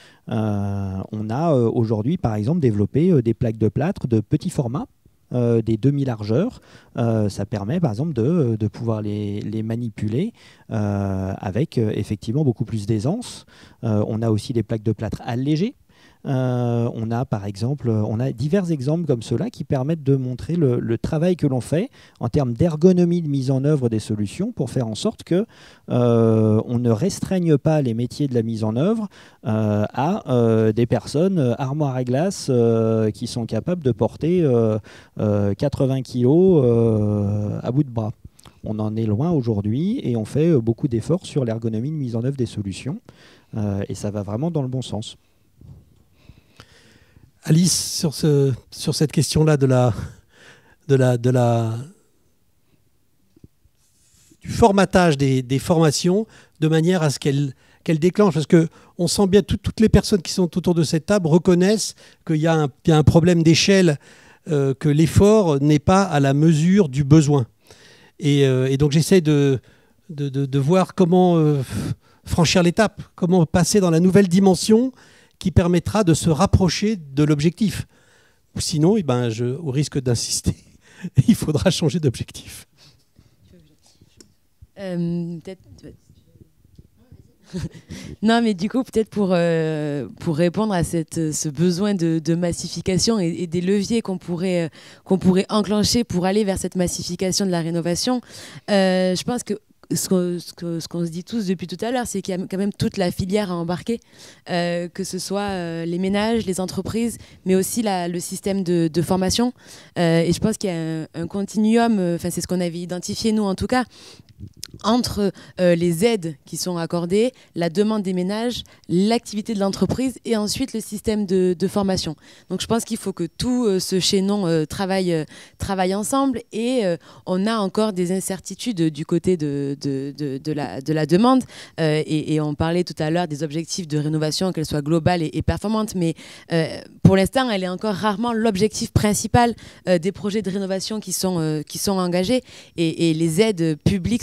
Euh, on a euh, aujourd'hui, par exemple, développé euh, des plaques de plâtre de petit format, euh, des demi-largeurs. Euh, ça permet, par exemple, de, de pouvoir les, les manipuler euh, avec euh, effectivement beaucoup plus d'aisance. Euh, on a aussi des plaques de plâtre allégées. Euh, on a par exemple, on a divers exemples comme ceux-là qui permettent de montrer le, le travail que l'on fait en termes d'ergonomie de mise en œuvre des solutions pour faire en sorte que euh, on ne restreigne pas les métiers de la mise en œuvre euh, à euh, des personnes euh, armoires à glace euh, qui sont capables de porter euh, euh, quatre-vingts kilos euh, à bout de bras. On en est loin aujourd'hui et on fait beaucoup d'efforts sur l'ergonomie de mise en œuvre des solutions euh, et ça va vraiment dans le bon sens. Alice, sur, ce, sur cette question-là de la, de la, de la, du formatage des, des formations de manière à ce qu'elles qu'elles déclenchent, parce qu'on sent bien tout, toutes les personnes qui sont autour de cette table reconnaissent qu'il y a un, il y a un problème d'échelle, euh, que l'effort n'est pas à la mesure du besoin. Et, euh, et donc j'essaie de, de, de, de voir comment euh, franchir l'étape, comment passer dans la nouvelle dimension qui permettra de se rapprocher de l'objectif. Ou sinon, eh ben, je, au risque d'insister, il faudra changer d'objectif. Euh, peut-être... Non, mais du coup, peut-être pour, euh, pour répondre à cette, ce besoin de, de massification et, et des leviers qu'on pourrait, qu'on pourrait enclencher pour aller vers cette massification de la rénovation, euh, je pense que ce qu'on, ce, que, ce qu'on se dit tous depuis tout à l'heure, c'est qu'il y a quand même toute la filière à embarquer, euh, que ce soit euh, les ménages, les entreprises, mais aussi la, le système de, de formation. Euh, et je pense qu'il y a un, un continuum, enfin, c'est ce qu'on avait identifié nous en tout cas, entre euh, les aides qui sont accordées, la demande des ménages, l'activité de l'entreprise et ensuite le système de, de formation. Donc je pense qu'il faut que tout euh, ce chaînon euh, travaille, euh, travaille ensemble et euh, on a encore des incertitudes du côté de, de, de, de, la, de la demande euh, et, et on parlait tout à l'heure des objectifs de rénovation, qu'elle soit globale et, et performante, mais euh, pour l'instant elle est encore rarement l'objectif principal euh, des projets de rénovation qui sont, euh, qui sont engagés et, et les aides publiques soutiennent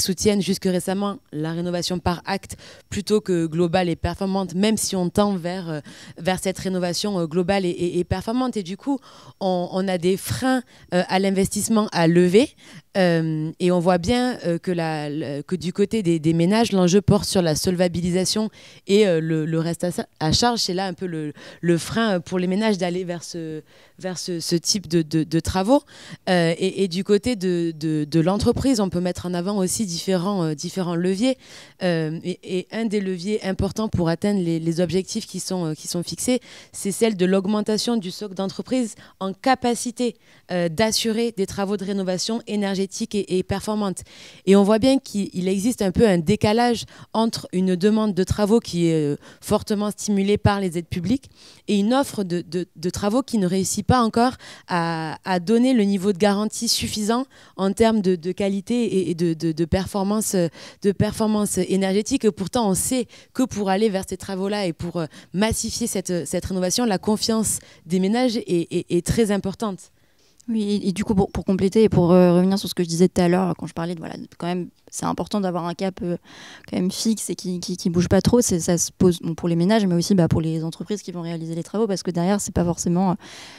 jusque récemment la rénovation par acte plutôt que globale et performante, même si on tend vers, euh, vers cette rénovation euh, globale et, et, et performante. Et du coup, on, on a des freins euh, à l'investissement à lever. Euh, et on voit bien euh, que, la, le, que du côté des, des ménages, l'enjeu porte sur la solvabilisation et euh, le, le reste à, à charge. C'est là un peu le, le frein pour les ménages d'aller vers ce, vers ce, ce type de, de, de travaux. Euh, et, et du côté de, de, de l'entreprise, on peut mettre en avant aussi différents, euh, différents leviers. Euh, et, et un des leviers importants pour atteindre les, les objectifs qui sont, euh, qui sont fixés, c'est celle de l'augmentation du socle d'entreprise en capacité euh, d'assurer des travaux de rénovation énergétique Et, et performante. Et on voit bien qu'il existe un peu un décalage entre une demande de travaux qui est euh, fortement stimulée par les aides publiques et une offre de, de, de travaux qui ne réussit pas encore à, à donner le niveau de garantie suffisant en termes de, de qualité et, et de, de, de, performance, de performance énergétique. Et pourtant, on sait que pour aller vers ces travaux-là et pour euh, massifier cette, cette rénovation, la confiance des ménages est, est, est très importante. Oui, et, et du coup, pour, pour compléter et pour euh, revenir sur ce que je disais tout à l'heure, quand je parlais de, voilà, quand même, c'est important d'avoir un cap euh, quand même fixe et qui, qui, qui bouge pas trop. C'est, ça se pose bon, pour les ménages, mais aussi bah, pour les entreprises qui vont réaliser les travaux, parce que derrière, c'est pas forcément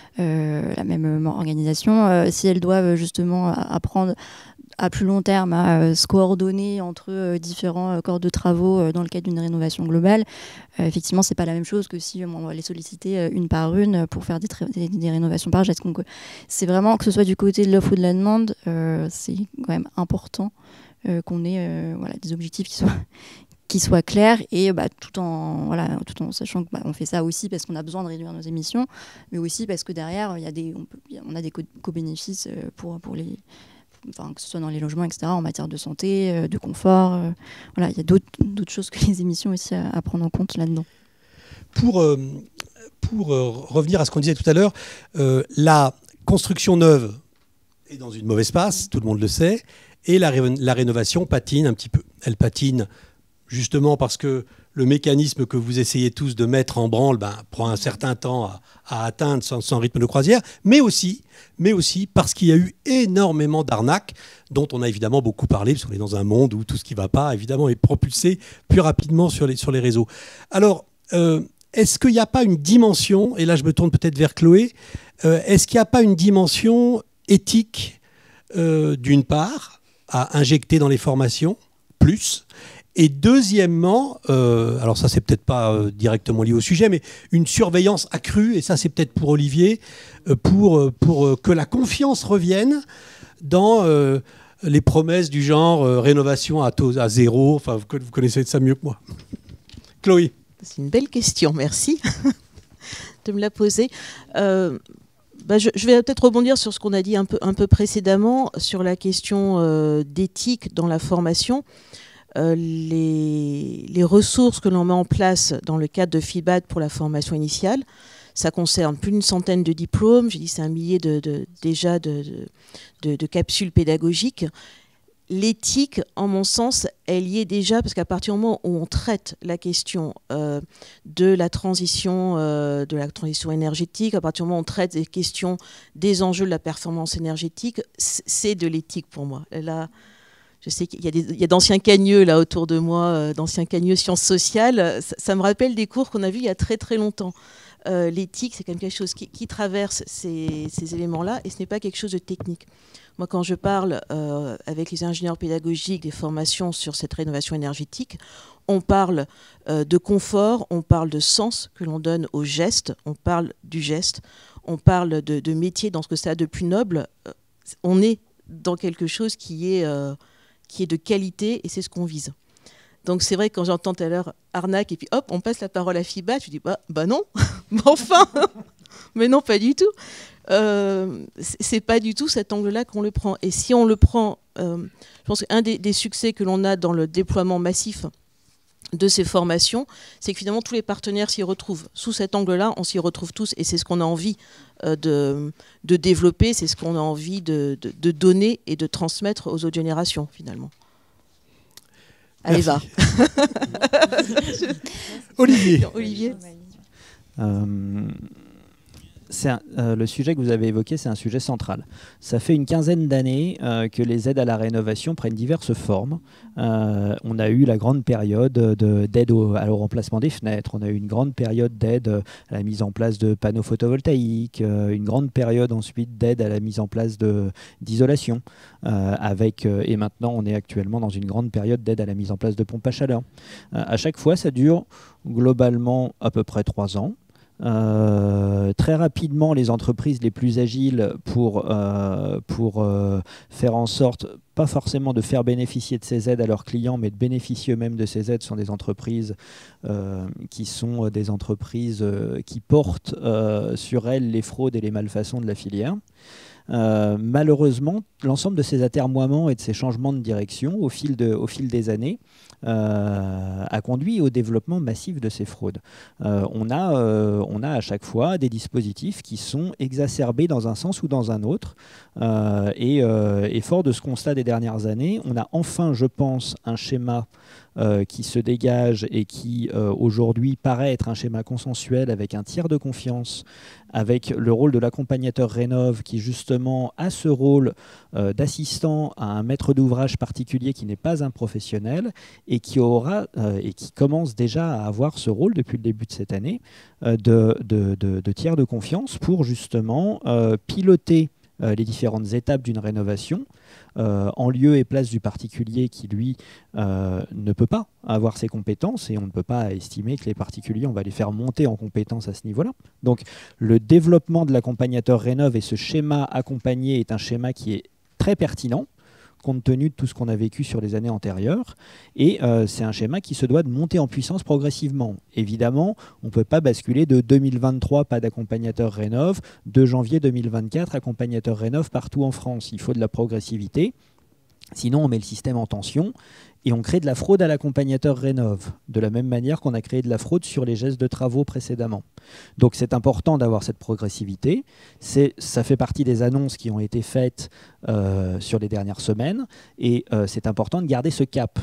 euh, la même organisation. Euh, si elles doivent justement apprendre à plus long terme à euh, se coordonner entre euh, différents euh, corps de travaux euh, dans le cadre d'une rénovation globale, euh, effectivement, c'est pas la même chose que si euh, on va les solliciter euh, une par une pour faire des, des, des rénovations par geste. Donc, c'est vraiment, que ce soit du côté de l'offre ou de la demande, euh, c'est quand même important euh, qu'on ait euh, voilà, des objectifs qui soient qui soient clairs et bah, tout en voilà tout en sachant que bah, on fait ça aussi parce qu'on a besoin de réduire nos émissions, mais aussi parce que derrière il y a des on, peut, on a des co-bénéfices euh, pour pour les Enfin, que ce soit dans les logements, et cetera, en matière de santé, euh, de confort. Euh, voilà, il y a d'autres, d'autres choses que les émissions aussi à, à prendre en compte là-dedans. Pour, euh, pour euh, revenir à ce qu'on disait tout à l'heure, euh, la construction neuve est dans une mauvaise passe, tout le monde le sait, et la, ré- la rénovation patine un petit peu. Elle patine justement parce que le mécanisme que vous essayez tous de mettre en branle ben, prend un certain temps à, à atteindre son, son rythme de croisière, mais aussi, mais aussi parce qu'il y a eu énormément d'arnaques dont on a évidemment beaucoup parlé, parce qu'on est dans un monde où tout ce qui ne va pas, évidemment, est propulsé plus rapidement sur les, sur les réseaux. Alors, euh, est-ce qu'il n'y a pas une dimension, et là je me tourne peut-être vers Chloé, euh, est-ce qu'il n'y a pas une dimension éthique, euh, d'une part, à injecter dans les formations, plus, et deuxièmement, euh, alors ça c'est peut-être pas euh, directement lié au sujet, mais une surveillance accrue, et ça c'est peut-être pour Olivier, euh, pour, euh, pour euh, que la confiance revienne dans euh, les promesses du genre euh, rénovation à taux à zéro, enfin vous, vous connaissez ça mieux que moi. Chloé. C'est une belle question, merci de me la poser. Euh, bah je, je vais peut-être rebondir sur ce qu'on a dit un peu, un peu précédemment, sur la question euh, d'éthique dans la formation. Euh, les, les ressources que l'on met en place dans le cadre de FIBAD pour la formation initiale, ça concerne plus d'une centaine de diplômes, j'ai dit c'est un millier de, de, déjà de, de, de capsules pédagogiques. L'éthique, en mon sens, elle y est déjà, parce qu'à partir du moment où on traite la question euh, de la transition, euh, de la transition énergétique, à partir du moment où on traite des questions des enjeux de la performance énergétique, c'est de l'éthique pour moi. Là, je sais qu'il y a, des, il y a d'anciens cagneux là autour de moi, euh, d'anciens cagneux sciences sociales. Ça, ça me rappelle des cours qu'on a vus il y a très très longtemps. Euh, l'éthique, c'est quand même quelque chose qui, qui traverse ces, ces éléments-là, et ce n'est pas quelque chose de technique. Moi, quand je parle euh, avec les ingénieurs pédagogiques des formations sur cette rénovation énergétique, on parle euh, de confort, on parle de sens que l'on donne au geste, on parle du geste, on parle de, de métier dans ce que ça a de plus noble. Euh, on est dans quelque chose qui est, euh, qui est de qualité, et c'est ce qu'on vise. Donc c'est vrai que quand j'entends tout à l'heure arnaque et puis hop, on passe la parole à FIBAD, je dis bah, bah non, mais enfin, mais non, pas du tout. Euh, c'est pas du tout cet angle-là qu'on le prend. Et si on le prend, euh, je pense qu'un des, des succès que l'on a dans le déploiement massif de ces formations, c'est que finalement tous les partenaires s'y retrouvent. Sous cet angle-là, on s'y retrouve tous, et c'est ce qu'on a envie euh, de, de développer, c'est ce qu'on a envie de, de, de donner et de transmettre aux autres générations finalement. Allez, va. Olivier. Olivier. Euh, c'est un, euh, le sujet que vous avez évoqué, c'est un sujet central. Ça fait une quinzaine d'années euh, que les aides à la rénovation prennent diverses formes. Euh, on a eu la grande période de, d'aide au, au remplacement des fenêtres, on a eu une grande période d'aide à la mise en place de panneaux photovoltaïques, euh, une grande période ensuite d'aide à la mise en place de, d'isolation, euh, avec, euh, et maintenant on est actuellement dans une grande période d'aide à la mise en place de pompes à chaleur. Euh, à chaque fois, ça dure globalement à peu près trois ans. Euh, très rapidement, les entreprises les plus agiles pour, euh, pour euh, faire en sorte, pas forcément de faire bénéficier de ces aides à leurs clients, mais de bénéficier eux-mêmes de ces aides, sont des entreprises euh, qui sont des entreprises euh, qui portent euh, sur elles les fraudes et les malfaçons de la filière. Euh, malheureusement, l'ensemble de ces atermoiements et de ces changements de direction au fil, de, au fil des années euh, a conduit au développement massif de ces fraudes. Euh, on, a, euh, on a à chaque fois des dispositifs qui sont exacerbés dans un sens ou dans un autre. Euh, et, euh, et fort de ce constat des dernières années, on a enfin, je pense, un schéma Euh, qui se dégage et qui euh, aujourd'hui paraît être un schéma consensuel avec un tiers de confiance, avec le rôle de l'accompagnateur Rénov qui justement a ce rôle euh, d'assistant à un maître d'ouvrage particulier qui n'est pas un professionnel et qui aura euh, et qui commence déjà à avoir ce rôle depuis le début de cette année euh, de, de, de, de tiers de confiance pour justement euh, piloter euh, les différentes étapes d'une rénovation. Euh, en lieu et place du particulier qui, lui, euh, ne peut pas avoir ses compétences, et on ne peut pas estimer que les particuliers, on va les faire monter en compétences à ce niveau-là. Donc le développement de l'accompagnateur Rénov et ce schéma accompagné est un schéma qui est très pertinent, compte tenu de tout ce qu'on a vécu sur les années antérieures. Et euh, c'est un schéma qui se doit de monter en puissance progressivement. Évidemment, on ne peut pas basculer de deux mille vingt-trois, pas d'accompagnateur Rénov, de janvier deux mille vingt-quatre, accompagnateur Rénov partout en France. Il faut de la progressivité. Sinon, on met le système en tension et on crée de la fraude à l'accompagnateur Rénov, de la même manière qu'on a créé de la fraude sur les gestes de travaux précédemment. Donc c'est important d'avoir cette progressivité. C'est, ça fait partie des annonces qui ont été faites euh, sur les dernières semaines, et euh, c'est important de garder ce cap.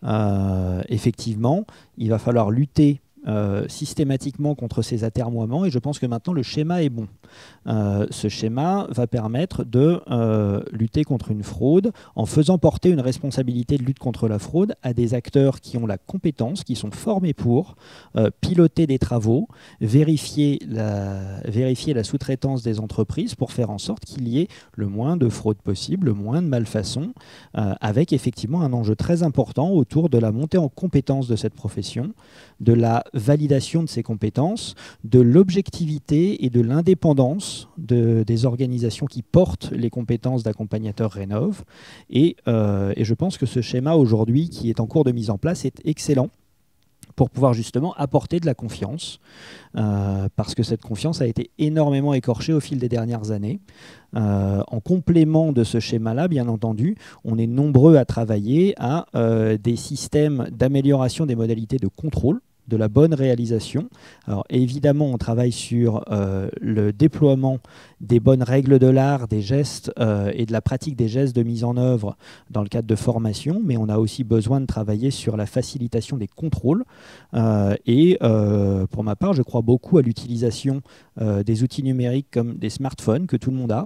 Euh, effectivement, il va falloir lutter Euh, systématiquement contre ces atermoiements, et je pense que maintenant le schéma est bon. Euh, ce schéma va permettre de euh, lutter contre une fraude en faisant porter une responsabilité de lutte contre la fraude à des acteurs qui ont la compétence, qui sont formés pour euh, piloter des travaux, vérifier la, vérifier la sous-traitance des entreprises pour faire en sorte qu'il y ait le moins de fraude possible, le moins de malfaçons, euh, avec effectivement un enjeu très important autour de la montée en compétence de cette profession, de la validation de ces compétences, de l'objectivité et de l'indépendance de, des organisations qui portent les compétences d'accompagnateurs Rénov. Et, euh, et je pense que ce schéma aujourd'hui qui est en cours de mise en place est excellent pour pouvoir justement apporter de la confiance, euh, parce que cette confiance a été énormément écorchée au fil des dernières années. Euh, en complément de ce schéma-là, bien entendu, on est nombreux à travailler à euh, des systèmes d'amélioration des modalités de contrôle de la bonne réalisation. Alors évidemment, on travaille sur euh, le déploiement des bonnes règles de l'art, des gestes euh, et de la pratique des gestes de mise en œuvre dans le cadre de formation, mais on a aussi besoin de travailler sur la facilitation des contrôles. Euh, et euh, pour ma part, je crois beaucoup à l'utilisation euh, des outils numériques comme des smartphones que tout le monde a,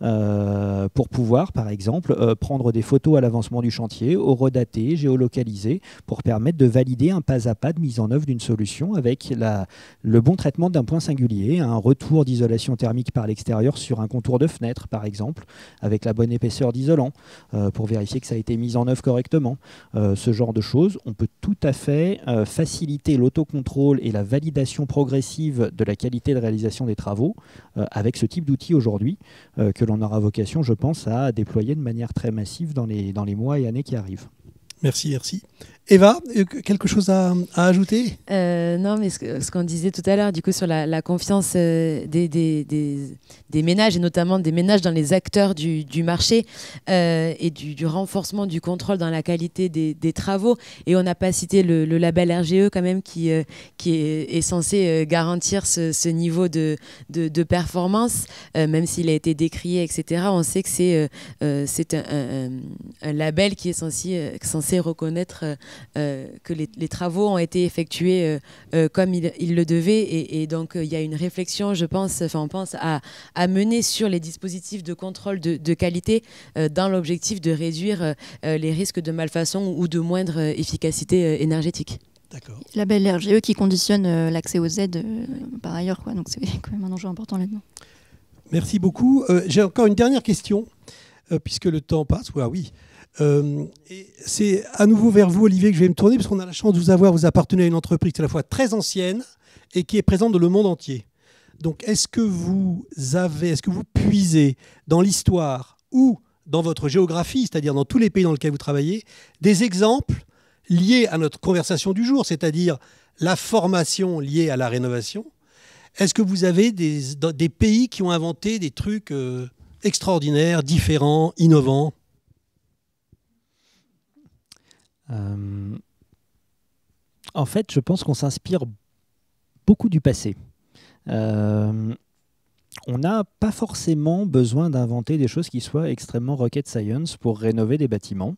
euh, pour pouvoir, par exemple, euh, prendre des photos à l'avancement du chantier, horodater, géolocaliser, pour permettre de valider un pas à pas de mise en œuvre d'une solution avec la, le bon traitement d'un point singulier, un retour d'isolation thermique par l'extérieur sur un contour de fenêtre, par exemple, avec la bonne épaisseur d'isolant, euh, pour vérifier que ça a été mis en œuvre correctement. Euh, ce genre de choses, on peut tout à fait euh, faciliter l'autocontrôle et la validation progressive de la qualité de réalisation des travaux euh, avec ce type d'outils aujourd'hui, euh, que l'on aura vocation, je pense, à déployer de manière très massive dans les, dans les mois et années qui arrivent. Merci, merci. Eva, quelque chose à, à ajouter ? euh, Non, mais ce, ce qu'on disait tout à l'heure, du coup, sur la, la confiance euh, des, des, des, des ménages, et notamment des ménages dans les acteurs du, du marché, euh, et du, du renforcement du contrôle dans la qualité des, des travaux. Et on n'a pas cité le, le label R G E, quand même, qui, euh, qui est, est censé euh, garantir ce, ce niveau de, de, de performance, euh, même s'il a été décrié, et cetera. On sait que c'est, euh, c'est un, un, un label qui est censé, euh, censé censé reconnaître euh, que les, les travaux ont été effectués euh, euh, comme ils il le devaient. Et, et donc, il euh, y a une réflexion, je pense, enfin, on pense à, à mener sur les dispositifs de contrôle de, de qualité euh, dans l'objectif de réduire euh, les risques de malfaçon ou de moindre efficacité euh, énergétique. D'accord. La belle R G E qui conditionne euh, l'accès aux aides euh, par ailleurs, quoi. Donc c'est quand même un enjeu important là-dedans. Merci beaucoup. Euh, j'ai encore une dernière question, euh, puisque le temps passe. Ah oui. Euh, et c'est à nouveau vers vous, Olivier, que je vais me tourner, parce qu'on a la chance de vous avoir. Vous appartenez à une entreprise qui est à la fois très ancienne et qui est présente dans le monde entier. Donc, est-ce que vous avez, est-ce que vous puisez dans l'histoire ou dans votre géographie, c'est-à-dire dans tous les pays dans lesquels vous travaillez, des exemples liés à notre conversation du jour, c'est-à-dire la formation liée à la rénovation? Est-ce que vous avez des, des pays qui ont inventé des trucs euh, extraordinaires, différents, innovants? euh, En fait, je pense qu'on s'inspire beaucoup du passé. Euh, on n'a pas forcément besoin d'inventer des choses qui soient extrêmement rocket science pour rénover des bâtiments.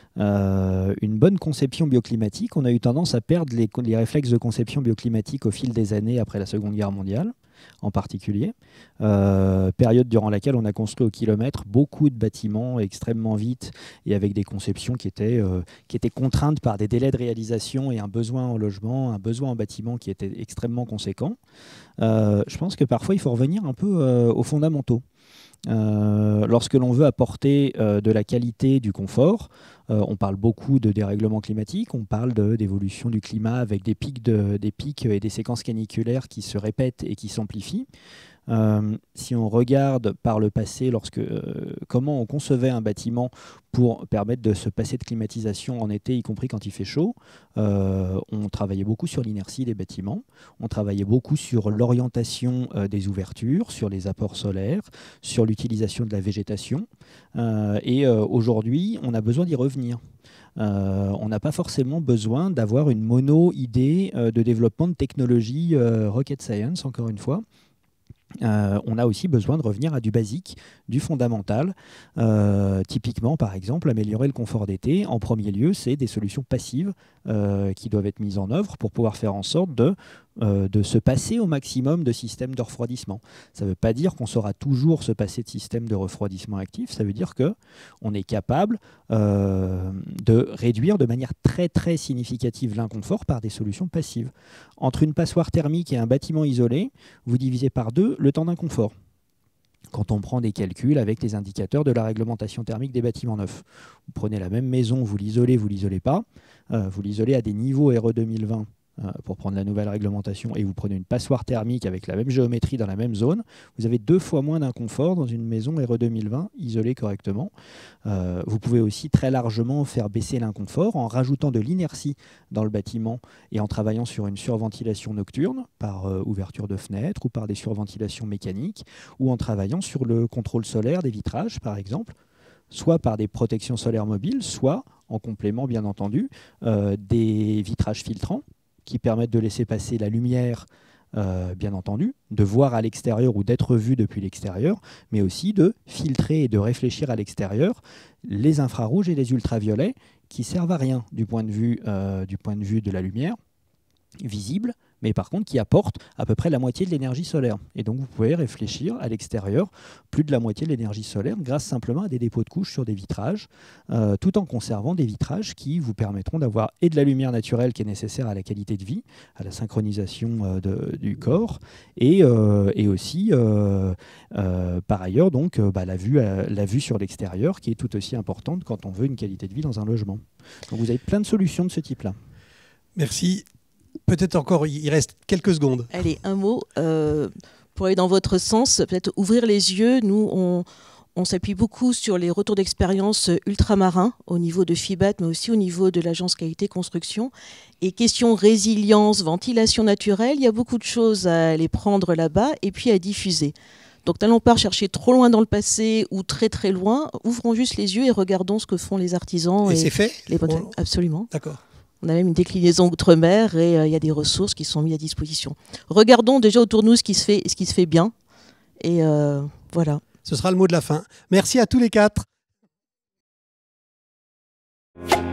Euh, une bonne conception bioclimatique, on a eu tendance à perdre les, les réflexes de conception bioclimatique au fil des années après la Seconde Guerre mondiale, en particulier. Euh, période durant laquelle on a construit au kilomètre beaucoup de bâtiments extrêmement vite et avec des conceptions qui étaient, euh, qui étaient contraintes par des délais de réalisation et un besoin en logement, un besoin en bâtiment qui était extrêmement conséquent. Euh, je pense que parfois il faut revenir un peu euh, aux fondamentaux. Euh, lorsque l'on veut apporter euh, de la qualité, du confort, euh, on parle beaucoup de dérèglement climatique, on parle de, d'évolution du climat avec des pics, de, des pics et des séquences caniculaires qui se répètent et qui s'amplifient. Euh, si on regarde par le passé, lorsque, euh, comment on concevait un bâtiment pour permettre de se passer de climatisation en été, y compris quand il fait chaud, euh, on travaillait beaucoup sur l'inertie des bâtiments, on travaillait beaucoup sur l'orientation euh, des ouvertures, sur les apports solaires, sur l'utilisation de la végétation. Euh, et euh, aujourd'hui, on a besoin d'y revenir. Euh, on n'a pas forcément besoin d'avoir une mono-idée euh, de développement de technologie euh, rocket science, encore une fois. Euh, on a aussi besoin de revenir à du basique, du fondamental. Euh, typiquement, par exemple, améliorer le confort d'été. En premier lieu, c'est des solutions passives euh, qui doivent être mises en œuvre pour pouvoir faire en sorte de, euh, de se passer au maximum de systèmes de refroidissement. Ça ne veut pas dire qu'on saura toujours se passer de systèmes de refroidissement actifs. Ça veut dire qu'on est capable euh, de réduire de manière très très significative l'inconfort par des solutions passives. Entre une passoire thermique et un bâtiment isolé, vous divisez par deux le temps d'inconfort. Quand on prend des calculs avec les indicateurs de la réglementation thermique des bâtiments neufs. Vous prenez la même maison, vous l'isolez, vous ne l'isolez pas. Euh, vous l'isolez à des niveaux R E deux mille vingt euh, pour prendre la nouvelle réglementation et vous prenez une passoire thermique avec la même géométrie dans la même zone. Vous avez deux fois moins d'inconfort dans une maison R E deux mille vingt isolée correctement. Euh, vous pouvez aussi très largement faire baisser l'inconfort en rajoutant de l'inertie dans le bâtiment et en travaillant sur une surventilation nocturne par euh, ouverture de fenêtres ou par des surventilations mécaniques ou en travaillant sur le contrôle solaire des vitrages par exemple, soit par des protections solaires mobiles, soit en complément bien entendu euh, des vitrages filtrants qui permettent de laisser passer la lumière Euh, bien entendu, de voir à l'extérieur ou d'être vu depuis l'extérieur, mais aussi de filtrer et de réfléchir à l'extérieur les infrarouges et les ultraviolets qui servent à rien du point de vue, euh, du point de vue de la lumière visible, mais par contre qui apportent à peu près la moitié de l'énergie solaire. Et donc vous pouvez réfléchir à l'extérieur plus de la moitié de l'énergie solaire grâce simplement à des dépôts de couches sur des vitrages, euh, tout en conservant des vitrages qui vous permettront d'avoir et de la lumière naturelle qui est nécessaire à la qualité de vie, à la synchronisation euh, de, du corps, et, euh, et aussi euh, euh, par ailleurs donc euh, bah, la, vue, euh, la vue sur l'extérieur qui est tout aussi importante quand on veut une qualité de vie dans un logement. Donc vous avez plein de solutions de ce type-là. Merci. Peut-être encore, il reste quelques secondes. Allez, un mot. Euh, pour aller dans votre sens, peut-être ouvrir les yeux. Nous, on, on s'appuie beaucoup sur les retours d'expérience ultramarins au niveau de FIBAT, mais aussi au niveau de l'agence qualité construction. Et question résilience, ventilation naturelle, il y a beaucoup de choses à aller prendre là-bas et puis à diffuser. Donc n'allons pas chercher trop loin dans le passé ou très très loin. Ouvrons juste les yeux et regardons ce que font les artisans. Et, et c'est fait les bonnes... on... Absolument. D'accord. On a même une déclinaison outre-mer et il euh, y a des ressources qui sont mises à disposition. Regardons déjà autour de nous ce qui se fait, ce qui se fait bien. Et euh, voilà. Ce sera le mot de la fin. Merci à tous les quatre.